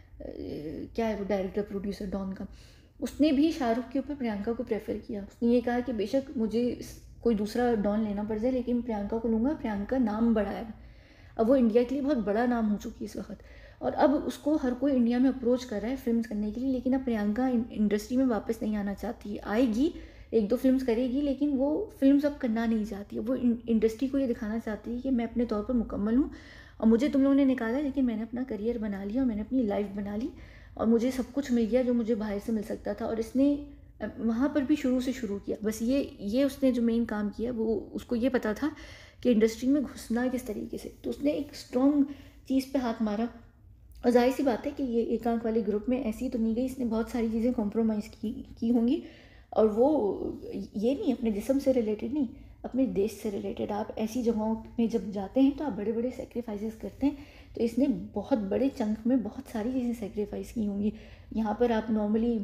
क्या है वो डायरेक्टर प्रोड्यूसर डॉन का, उसने भी शाहरुख के ऊपर प्रियंका को प्रेफर किया। उसने ये कहा कि बेशक मुझे कोई दूसरा डॉन लेना पड़ जाए लेकिन प्रियंका को लूँगा, प्रियंका नाम बढ़ाएगा। अब वो इंडिया के लिए बहुत बड़ा नाम हो चुकी है इस वक्त, और अब उसको हर कोई इंडिया में अप्रोच कर रहा है फिल्म करने के लिए, लेकिन अब प्रियंका इंडस्ट्री में वापस नहीं आना चाहती। आएगी, एक दो फिल्म्स करेगी, लेकिन वो फिल्म्स अब करना नहीं चाहती है। वो इंडस्ट्री को ये दिखाना चाहती है कि मैं अपने तौर पर मुकम्मल हूँ और मुझे तुम लोगों ने निकाला लेकिन मैंने अपना करियर बना लिया और मैंने अपनी लाइफ बना ली और मुझे सब कुछ मिल गया जो मुझे बाहर से मिल सकता था। और इसने वहाँ पर भी शुरू से शुरू किया, बस ये ये उसने जो मेन काम किया वो उसको ये पता था कि इंडस्ट्री में घुसना किस तरीके से, तो उसने एक स्ट्रॉन्ग चीज़ पे हाथ मारा। और जाहिर सी बात है कि ये एक आंख वाले ग्रुप में ऐसी तो नहीं गई, इसने बहुत सारी चीज़ें कॉम्प्रोमाइज़ की की होंगी, और वो ये नहीं अपने जिस्म से रिलेटेड नहीं, अपने देश से रिलेटेड। आप ऐसी जगहों में जब जाते हैं तो आप बड़े बड़े सेक्रीफाइसेस करते हैं, तो इसने बहुत बड़े चंक में बहुत सारी चीज़ें सेक्रीफाइस की होंगी। यहाँ पर आप नॉर्मली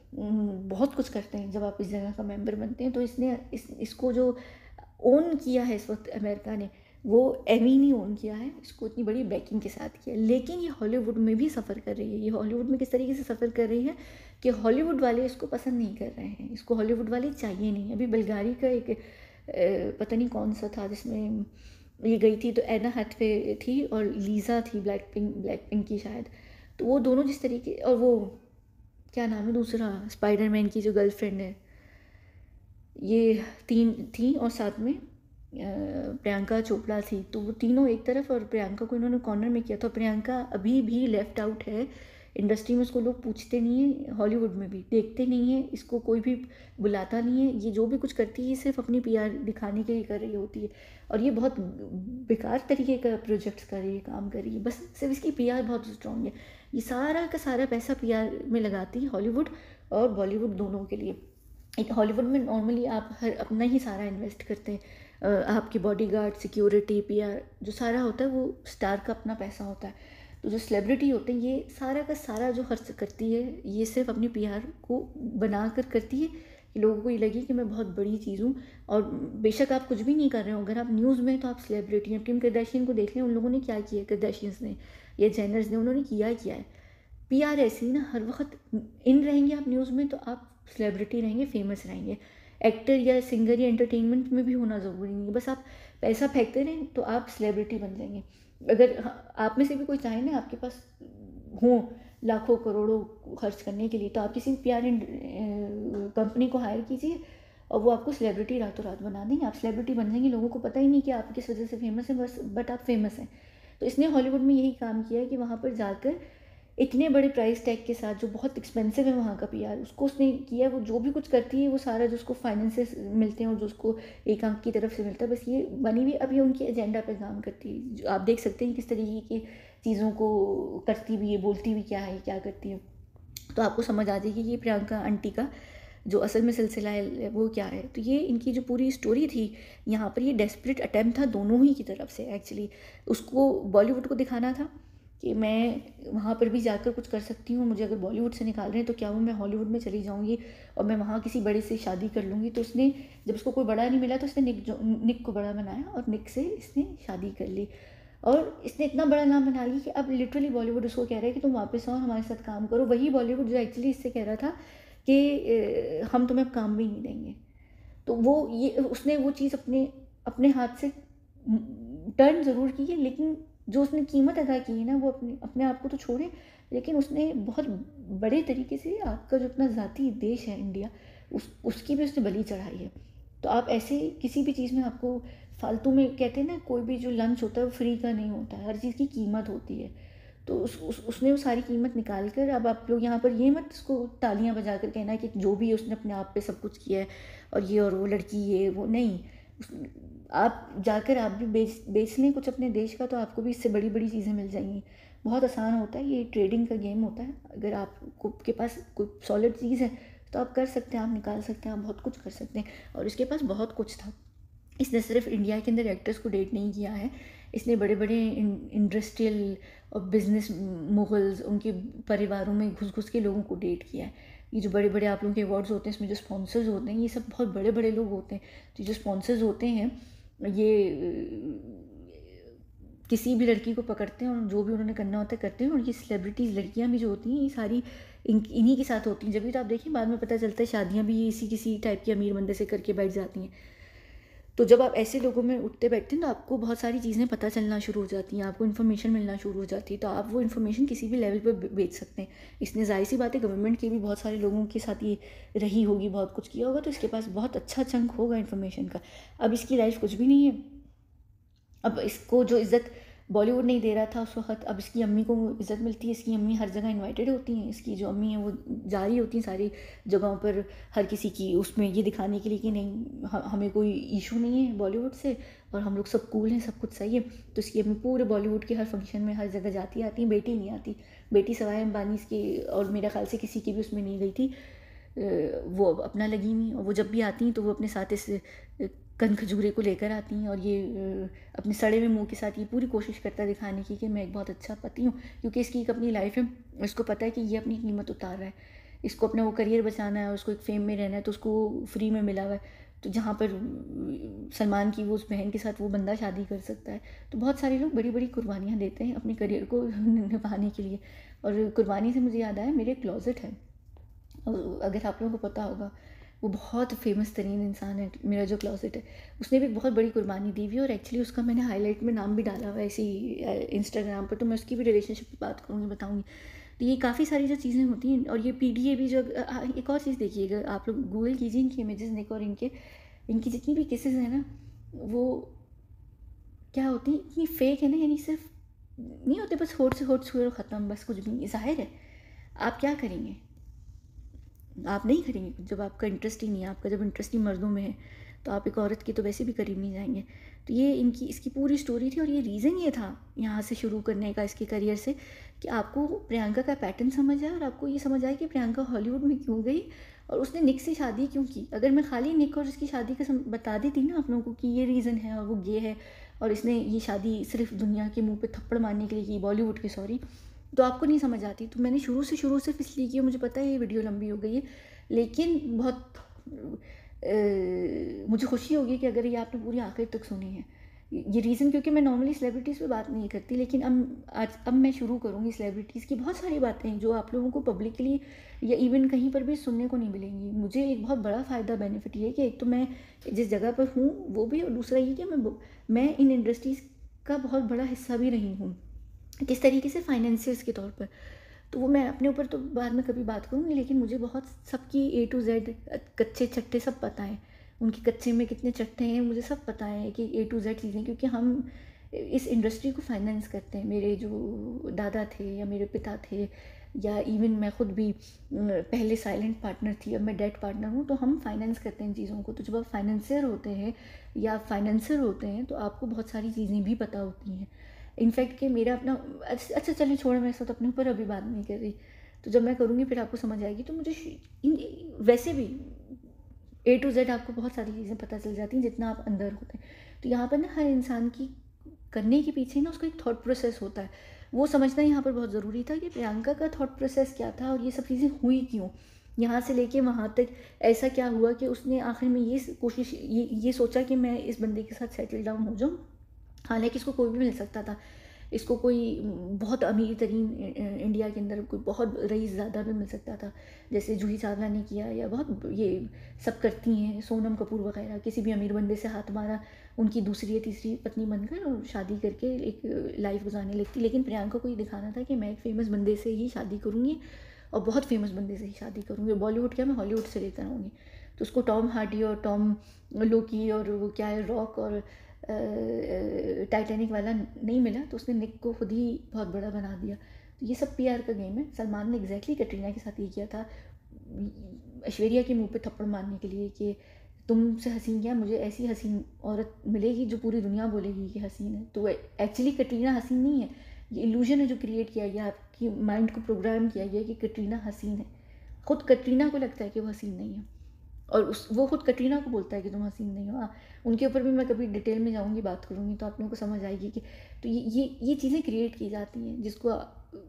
बहुत कुछ करते हैं जब आप इस जगह का मेंबर बनते हैं, तो इसने इस इसको जो ओन किया है इस वक्त अमेरिका ने, वो एमी नहीं ओन किया है, इसको इतनी बड़ी बैकिंग के साथ किया। लेकिन ये हॉलीवुड में भी सफ़र कर रही है। ये हॉलीवुड में किस तरीके से सफ़र कर रही है कि हॉलीवुड वाले इसको पसंद नहीं कर रहे हैं, इसको हॉलीवुड वाले चाहिए नहीं। अभी बल्गारी का एक पता नहीं कौन सा था जिसमें ये गई थी, तो एना हैथवे थी और लीज़ा थी ब्लैक पिंक ब्लैक पिंक की शायद, तो वो दोनों जिस तरीके, और वो क्या नाम है दूसरा स्पाइडरमैन की जो गर्लफ्रेंड है, ये तीन थी और साथ में प्रियंका चोपड़ा थी, तो वो तीनों एक तरफ और प्रियंका को इन्होंने कॉर्नर में किया था। प्रियंका अभी भी लेफ़्ट आउट है इंडस्ट्री में, उसको लोग पूछते नहीं हैं, हॉलीवुड में भी देखते नहीं हैं, इसको कोई भी बुलाता नहीं है। ये जो भी कुछ करती है सिर्फ अपनी पीआर दिखाने के लिए कर रही होती है, और ये बहुत बेकार तरीके का प्रोजेक्ट्स कर रही है, काम कर रही है, बस सिर्फ इसकी पीआर बहुत स्ट्रॉन्ग है। ये सारा का सारा पैसा पीआर में लगाती है, हॉलीवुड और बॉलीवुड दोनों के लिए। एक हॉलीवुड में नॉर्मली आप हर अपना ही सारा इन्वेस्ट करते हैं, आपकी बॉडीगार्ड, सिक्योरिटी, पीआर, जो सारा होता है वो स्टार का अपना पैसा होता है। तो जो सेलिब्रिटी होते हैं ये सारा का सारा जो खर्च करती है ये सिर्फ अपनी पीआर को बना कर करती है कि लोगों को ये लगे कि मैं बहुत बड़ी चीज़ हूँ। और बेशक आप कुछ भी नहीं कर रहे हो, अगर आप न्यूज़ में तो आप सेलिब्रिटी हैं। किम करदाशियन को देख लें, उन लोगों ने क्या किया, करदाशियंस ने या जेनर्स ने, उन्होंने किया क्या है। पीआर ऐसी ना, हर वक्त इन रहेंगे आप न्यूज़ में तो आप सेलिब्रिटी रहेंगे, फेमस रहेंगे। एक्टर या सिंगर या एंटरटेनमेंट में भी होना ज़रूरी नहीं है, बस आप पैसा फेंकते रहें तो आप सेलिब्रिटी बन जाएंगे। अगर आप में से भी कोई चाहे ना आपके पास हों लाखों करोड़ों खर्च करने के लिए, तो आप किसी पीआर कंपनी को हायर कीजिए और वो आपको सेलिब्रिटी रातों रात बना देंगे। आप सेलिब्रिटी बन जाएंगे, लोगों को पता ही नहीं कि आप किस वजह से फेमस हैं, बस बट आप फेमस हैं। तो इसने हॉलीवुड में यही काम किया है कि वहाँ पर जाकर इतने बड़े प्राइस टैग के साथ, जो बहुत एक्सपेंसिव है वहाँ का पीआर, उसको उसने किया। वो जो भी कुछ करती है वो सारा जो उसको फाइनेंसेस मिलते हैं और जो उसको एक अंक की तरफ से मिलता है, बस ये बनी हुई अब ये उनके एजेंडा पे काम करती है। जो आप देख सकते हैं किस तरीके की चीज़ों को करती भी है, बोलती भी क्या है, क्या करती है, तो आपको समझ आ जाएगी कि ये प्रियंका आंटी का जो असल में सिलसिला है वो क्या है। तो ये इनकी जो पूरी स्टोरी थी यहाँ पर, ये डेस्परेट अटैम्प्ट था दोनों ही की तरफ से। एक्चुअली उसको बॉलीवुड को दिखाना था कि मैं वहाँ पर भी जाकर कुछ कर सकती हूँ, मुझे अगर बॉलीवुड से निकाल रहे हैं तो क्या वो मैं हॉलीवुड में चली जाऊँगी और मैं वहाँ किसी बड़े से शादी कर लूँगी। तो उसने जब उसको कोई बड़ा नहीं मिला तो उसने निक जो निक को बड़ा बनाया और निक से इसने शादी कर ली और इसने इतना बड़ा नाम बना लिया कि अब लिटरली बॉलीवुड उसको कह रहा है कि तुम वापस आओ हमारे साथ काम करो। वही बॉलीवुड जो एक्चुअली इससे कह रहा था कि हम तुम्हें अब काम भी नहीं देंगे। तो वो ये उसने वो चीज़ अपने अपने हाथ से टर्न ज़रूर की है, लेकिन जो उसने कीमत अदा की है ना, वो अपने अपने आप को तो छोड़े, लेकिन उसने बहुत बड़े तरीके से आपका जो अपना ज़ाती देश है इंडिया, उस उसकी भी उसने बलि चढ़ाई है। तो आप ऐसे किसी भी चीज़ में आपको फालतू में, कहते हैं ना कोई भी जो लंच होता है वो फ्री का नहीं होता है, हर चीज़ की कीमत होती है। तो उस, उस उसने वो सारी कीमत निकाल कर, अब आप लोग यहाँ पर ये मत उसको तालियां बजा कर कहना कि जो भी है उसने अपने आप पे सब कुछ किया है और ये और वो लड़की ये वो नहीं। आप जाकर आप भी बेच बेच लें कुछ अपने देश का, तो आपको भी इससे बड़ी बड़ी चीज़ें मिल जाएंगी। बहुत आसान होता है, ये ट्रेडिंग का गेम होता है। अगर आपको के पास कोई सॉलिड चीज़ है तो आप कर सकते हैं, आप निकाल सकते हैं, आप बहुत कुछ कर सकते हैं। और इसके पास बहुत कुछ था। इसने सिर्फ इंडिया के अंदर एक्टर्स को डेट नहीं किया है, इसने बड़े बड़े इंडस्ट्रियल और बिजनेस मुगल्स, उनके परिवारों में घुस घुस के लोगों को डेट किया है। ये जो बड़े बड़े आप लोगों के अवार्ड्स होते हैं, इसमें जो स्पॉन्सर्स होते हैं, ये सब बहुत बड़े बड़े लोग होते हैं। तो जो स्पॉन्सर्स होते हैं ये किसी भी लड़की को पकड़ते हैं और जो भी उन्होंने करना होता है करते हैं। और ये सेलिब्रिटीज़ लड़कियां भी जो होती हैं, ये सारी इन इन्हीं के साथ होती हैं। जब भी तो आप देखिए बाद में पता चलता है शादियां भी इसी किसी टाइप की अमीर बंदे से करके बैठ जाती हैं। तो जब आप ऐसे लोगों में उठते बैठते हैं तो आपको बहुत सारी चीज़ें पता चलना शुरू हो जाती हैं, आपको इन्फॉर्मेशन मिलना शुरू हो जाती है, तो आप वो इन्फॉर्मेशन किसी भी लेवल पर बेच सकते हैं। इसने ज़ाहिर सी बात है गवर्नमेंट के भी बहुत सारे लोगों के साथ ये रही होगी, बहुत कुछ किया होगा, तो इसके पास बहुत अच्छा चंक होगा इन्फॉर्मेशन का। अब इसकी लाइफ कुछ भी नहीं है। अब इसको जो इज़्ज़त बॉलीवुड नहीं दे रहा था उस वक्त, अब इसकी अम्मी को इज़्ज़त मिलती है। इसकी अम्मी हर जगह इनवाइटेड होती हैं, इसकी जो अम्मी है वो जा रही होती हैं सारी जगहों पर, हर किसी की उसमें ये दिखाने के लिए कि नहीं हमें कोई इशू नहीं है बॉलीवुड से और हम लोग सब कूल हैं, सब कुछ सही है। तो इसकी अम्मी पूरे बॉलीवुड के हर फंक्शन में हर जगह जाती आती हैं। बेटी नहीं आती, बेटी सवाए अंबानी की और मेरा ख्याल से किसी की भी उसमें नहीं गई थी, वो अपना लगी नहीं। और वो जब भी आती हैं तो वो अपने साथ इस कन खजूरे को लेकर आती हैं और ये अपने सड़े हुए मुंह के साथ ये पूरी कोशिश करता है दिखाने की कि मैं एक बहुत अच्छा पति हूँ, क्योंकि इसकी एक अपनी लाइफ है। इसको पता है कि ये अपनी कीमत उतार रहा है, इसको अपना वो करियर बचाना है, उसको एक फेम में रहना है, तो उसको फ्री में मिला हुआ है। तो जहाँ पर सलमान की वो उस बहन के साथ वो बंदा शादी कर सकता है, तो बहुत सारे लोग बड़ी बड़ी कुर्बानियाँ देते हैं अपने करियर को निभाने के लिए। और कुर्बानी से मुझे याद आया, मेरे क्लोजेट है, अगर आप लोगों को पता होगा, वो बहुत फेमस तरीन इंसान है, मेरा जो क्लोसेट है, उसने भी बहुत बड़ी कुर्बानी दी हुई है। और एक्चुअली उसका मैंने हाईलाइट में नाम भी डाला हुआ है इसी इंस्टाग्राम पर, तो मैं उसकी भी रिलेशनशिप की बात करूँगी, बताऊँगी। तो ये काफ़ी सारी जो चीज़ें होती हैं। और ये पीडीए भी जो, एक और चीज़ देखिएगा आप लोग, गूगल कीजिए इनकी इमेजेस देख, और इनके इनकी जितनी भी केसेस हैं ना, वो क्या होती हैं, इतनी फेक है ना, यानी सिर्फ नहीं होते बस होठ से होठ छुए और ख़त्म, बस कुछ भी नहीं। ज़ाहिर है आप क्या करेंगे, आप नहीं करेंगे जब आपका इंटरेस्ट ही नहीं है। आपका जब इंटरेस्ट ही मर्दों में है तो आप एक औरत के तो वैसे भी करीब नहीं जाएंगे। तो ये इनकी इसकी पूरी स्टोरी थी। और ये रीज़न ये था यहाँ से शुरू करने का इसके करियर से, कि आपको प्रियंका का पैटर्न समझ आए और आपको ये समझ आए कि प्रियंका हॉलीवुड में क्यों गई और उसने निक से शादी क्यों की। अगर मैं खाली निक और उसकी शादी का बता देती ना आप लोगों को कि ये रीज़न है और वो ये है और इसने ये शादी सिर्फ दुनिया के मुंह पे थप्पड़ मारने के लिए की, बॉलीवुड की सॉरी, तो आपको नहीं समझ आती। तो मैंने शुरू से शुरू सिर्फ इसलिए की, मुझे पता है ये वीडियो लंबी हो गई है, लेकिन बहुत अ, मुझे खुशी होगी कि अगर ये आपने पूरी आखिर तक सुनी है। ये रीज़न क्योंकि मैं नॉर्मली सेलिब्रिटीज़ पे बात नहीं करती, लेकिन अब आज अब मैं शुरू करूँगी सेलिब्रिटीज़ की बहुत सारी बातें हैं जो आप लोगों को पब्लिकली या इवन कहीं पर भी सुनने को नहीं मिलेंगी। मुझे एक बहुत बड़ा फ़ायदा बेनिफिट ये है कि एक तो मैं जिस जगह पर हूँ वो भी, और दूसरा ये कि मैं मैं इन इंडस्ट्रीज़ का बहुत बड़ा हिस्सा भी रही हूँ, किस तरीके से फाइनेंसियर्स के तौर पर। तो वो मैं अपने ऊपर तो बाद में कभी बात करूँगी, लेकिन मुझे बहुत सबकी ए टू जेड कच्चे चट्टे सब पता है, उनके कच्चे में कितने चट्टे हैं मुझे सब पता है कि ए टू जेड चीज़ें, क्योंकि हम इस इंडस्ट्री को फाइनेंस करते हैं। मेरे जो दादा थे या मेरे पिता थे या इवन मैं ख़ुद भी पहले साइलेंट पार्टनर थी, अब मैं डेट पार्टनर हूँ, तो हम फाइनेंस करते हैं इन चीज़ों को। तो जब आप फाइनेंसर होते हैं या फाइनेंसर होते हैं तो आपको बहुत सारी चीज़ें भी पता होती हैं। इनफैक्ट कि मेरा अपना अच्छा चलिए छोड़ो, मैं साथ अपने ऊपर अभी बात नहीं कर रही, तो जब मैं करूँगी फिर आपको समझ आएगी। तो मुझे वैसे भी ए टू जेड आपको बहुत सारी चीज़ें पता चल जाती हैं जितना आप अंदर होते हैं। तो यहाँ पर ना हर इंसान की करने के पीछे ना उसका एक थॉट प्रोसेस होता है, वो समझना यहाँ पर बहुत ज़रूरी था कि प्रियंका का थॉट प्रोसेस क्या था और ये सब चीज़ें हुई क्यों, यहाँ से लेके वहाँ तक ऐसा क्या हुआ कि उसने आखिर में ये कोशिश ये ये सोचा कि मैं इस बंदे के साथ सेटल डाउन हो जाऊँ। हालांकि इसको कोई भी मिल सकता था, इसको कोई बहुत अमीर तरीन इंडिया के अंदर कोई बहुत रईस ज़्यादा भी मिल सकता था, जैसे जूही चावला ने किया या बहुत ये सब करती हैं, सोनम कपूर वगैरह, किसी भी अमीर बंदे से हाथ मारा, उनकी दूसरी या तीसरी पत्नी बनकर और शादी करके एक लाइफ गुजारने लगती। लेकिन प्रियंका को ये दिखाना था कि मैं एक फेमस बंदे से ही शादी करूँगी और बहुत फेमस बंदे से ही शादी करूँगी, बॉलीवुड क्या मैं हॉलीवुड से लेकर आऊँगी। तो उसको टॉम हार्डी और टॉम लोकी और वो क्या है रॉक और टाइटैनिक वाला नहीं मिला, तो उसने निक को खुद ही बहुत बड़ा बना दिया। तो ये सब पीआर का गेम है। सलमान ने एग्जैक्टली कैटरीना के साथ ये किया था, ऐश्वर्या के मुंह पे थप्पड़ मारने के लिए कि तुमसे हसीन क्या, मुझे ऐसी हसीन औरत मिलेगी जो पूरी दुनिया बोलेगी कि हसीन है। तो एक्चुअली कैटरीना हसीन नहीं है, ये इल्यूजन है जो क्रिएट किया गया, आपकी माइंड को प्रोग्राम किया गया कि कैटरीना हसीन है। खुद कैटरीना को लगता है कि वो हसीन नहीं है और उस वो खुद कैटरीना को बोलता है कि तुम हसीन नहीं हो। उनके ऊपर भी मैं कभी डिटेल में जाऊंगी, बात करूंगी तो आप लोगों को समझ आएगी कि तो ये ये ये चीज़ें क्रिएट की जाती हैं जिसको आ,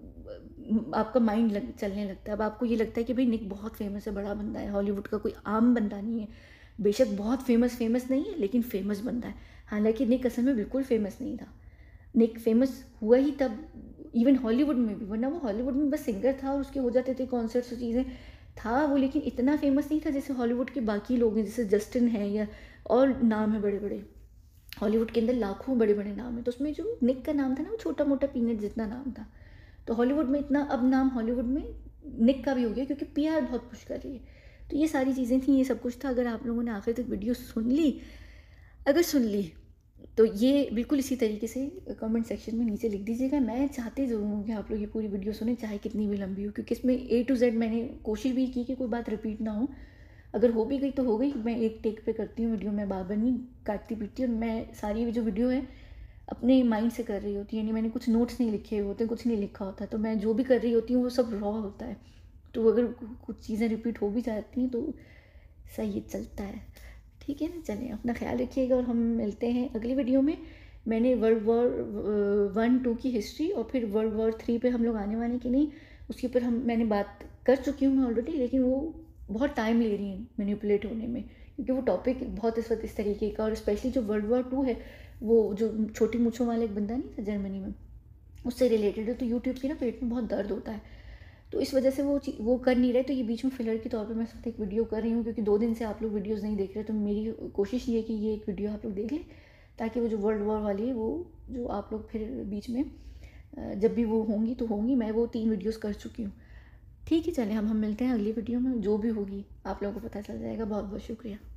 आपका माइंड लग चलने लगता है। अब आपको ये लगता है कि भाई निक बहुत फेमस है, बड़ा बंदा है, हॉलीवुड का कोई आम बंदा नहीं है, बेशक बहुत फेमस फेमस नहीं है लेकिन फेमस बंदा है। हालांकि निक असल में बिल्कुल फेमस नहीं था, निक फेमस हुआ ही तब इवन हॉलीवुड में भी, वरना वो हॉलीवुड में बस सिंगर था और उसके हो जाते थे कॉन्सर्ट्स और चीज़ें था वो, लेकिन इतना फेमस नहीं था जैसे हॉलीवुड के बाकी लोग हैं, जैसे जस्टिन है या और नाम है बड़े बड़े। हॉलीवुड के अंदर लाखों बड़े बड़े नाम है, तो उसमें जो निक का नाम था ना वो छोटा मोटा पीनट जितना नाम था। तो हॉलीवुड में इतना अब नाम हॉलीवुड में निक का भी हो गया क्योंकि पीआर बहुत पुश कर रही है। तो ये सारी चीज़ें थी, ये सब कुछ था। अगर आप लोगों ने आखिर तक वीडियो सुन ली, अगर सुन ली तो ये बिल्कुल इसी तरीके से कमेंट सेक्शन में नीचे लिख दीजिएगा। मैं चाहती ज़रूर हूँ कि आप लोग ये पूरी वीडियो सुने, चाहे कितनी भी लंबी हो, क्योंकि इसमें ए टू जेड मैंने कोशिश भी की कि कोई बात रिपीट ना हो। अगर हो भी गई तो हो गई, मैं एक टेक पे करती हूँ वीडियो, मैं बार बार नहीं काटती पीटती, और मैं सारी जो वीडियो है अपने माइंड से कर रही होती है, यानी मैंने कुछ नोट्स नहीं लिखे होते, कुछ नहीं लिखा होता, तो मैं जो भी कर रही होती हूँ वो सब रॉ होता है। तो अगर कुछ चीज़ें रिपीट हो भी जाती हैं तो सही चलता है, ठीक है ना। चलें, अपना ख्याल रखिएगा और हम मिलते हैं अगली वीडियो में। मैंने वर्ल्ड वॉर वन टू की हिस्ट्री और फिर वर्ल्ड वॉर थ्री पे हम लोग आने वाले कि नहीं उसके ऊपर हम मैंने बात कर चुकी हूँ मैं ऑलरेडी, लेकिन वो बहुत टाइम ले रही है मैनिपुलेट होने में, क्योंकि वो टॉपिक बहुत इस वक्त इस तरीके का, और स्पेशली जो वर्ल्ड वॉर टू है वो जो छोटी मूँछों वाला एक बंदा नहीं था जर्मनी में, उससे रिलेटेड है। तो यूट्यूब की ना पेट में बहुत दर्द होता है, तो इस वजह से वो वो कर नहीं रहे, तो ये बीच में फिलर के तौर पे मैं साथ एक वीडियो कर रही हूँ, क्योंकि दो दिन से आप लोग वीडियोस नहीं देख रहे। तो मेरी कोशिश ये है कि ये एक वीडियो आप लोग देख लें, ताकि वो जो वर्ल्ड वॉर वाली है वो जो आप लोग फिर बीच में जब भी वो होंगी तो होंगी, मैं वो तीन वीडियोस कर चुकी हूँ, ठीक है। चलें, हम हम मिलते हैं अगली वीडियो में, जो भी होगी आप लोगों को पता चल जाएगा। बहुत बहुत शुक्रिया।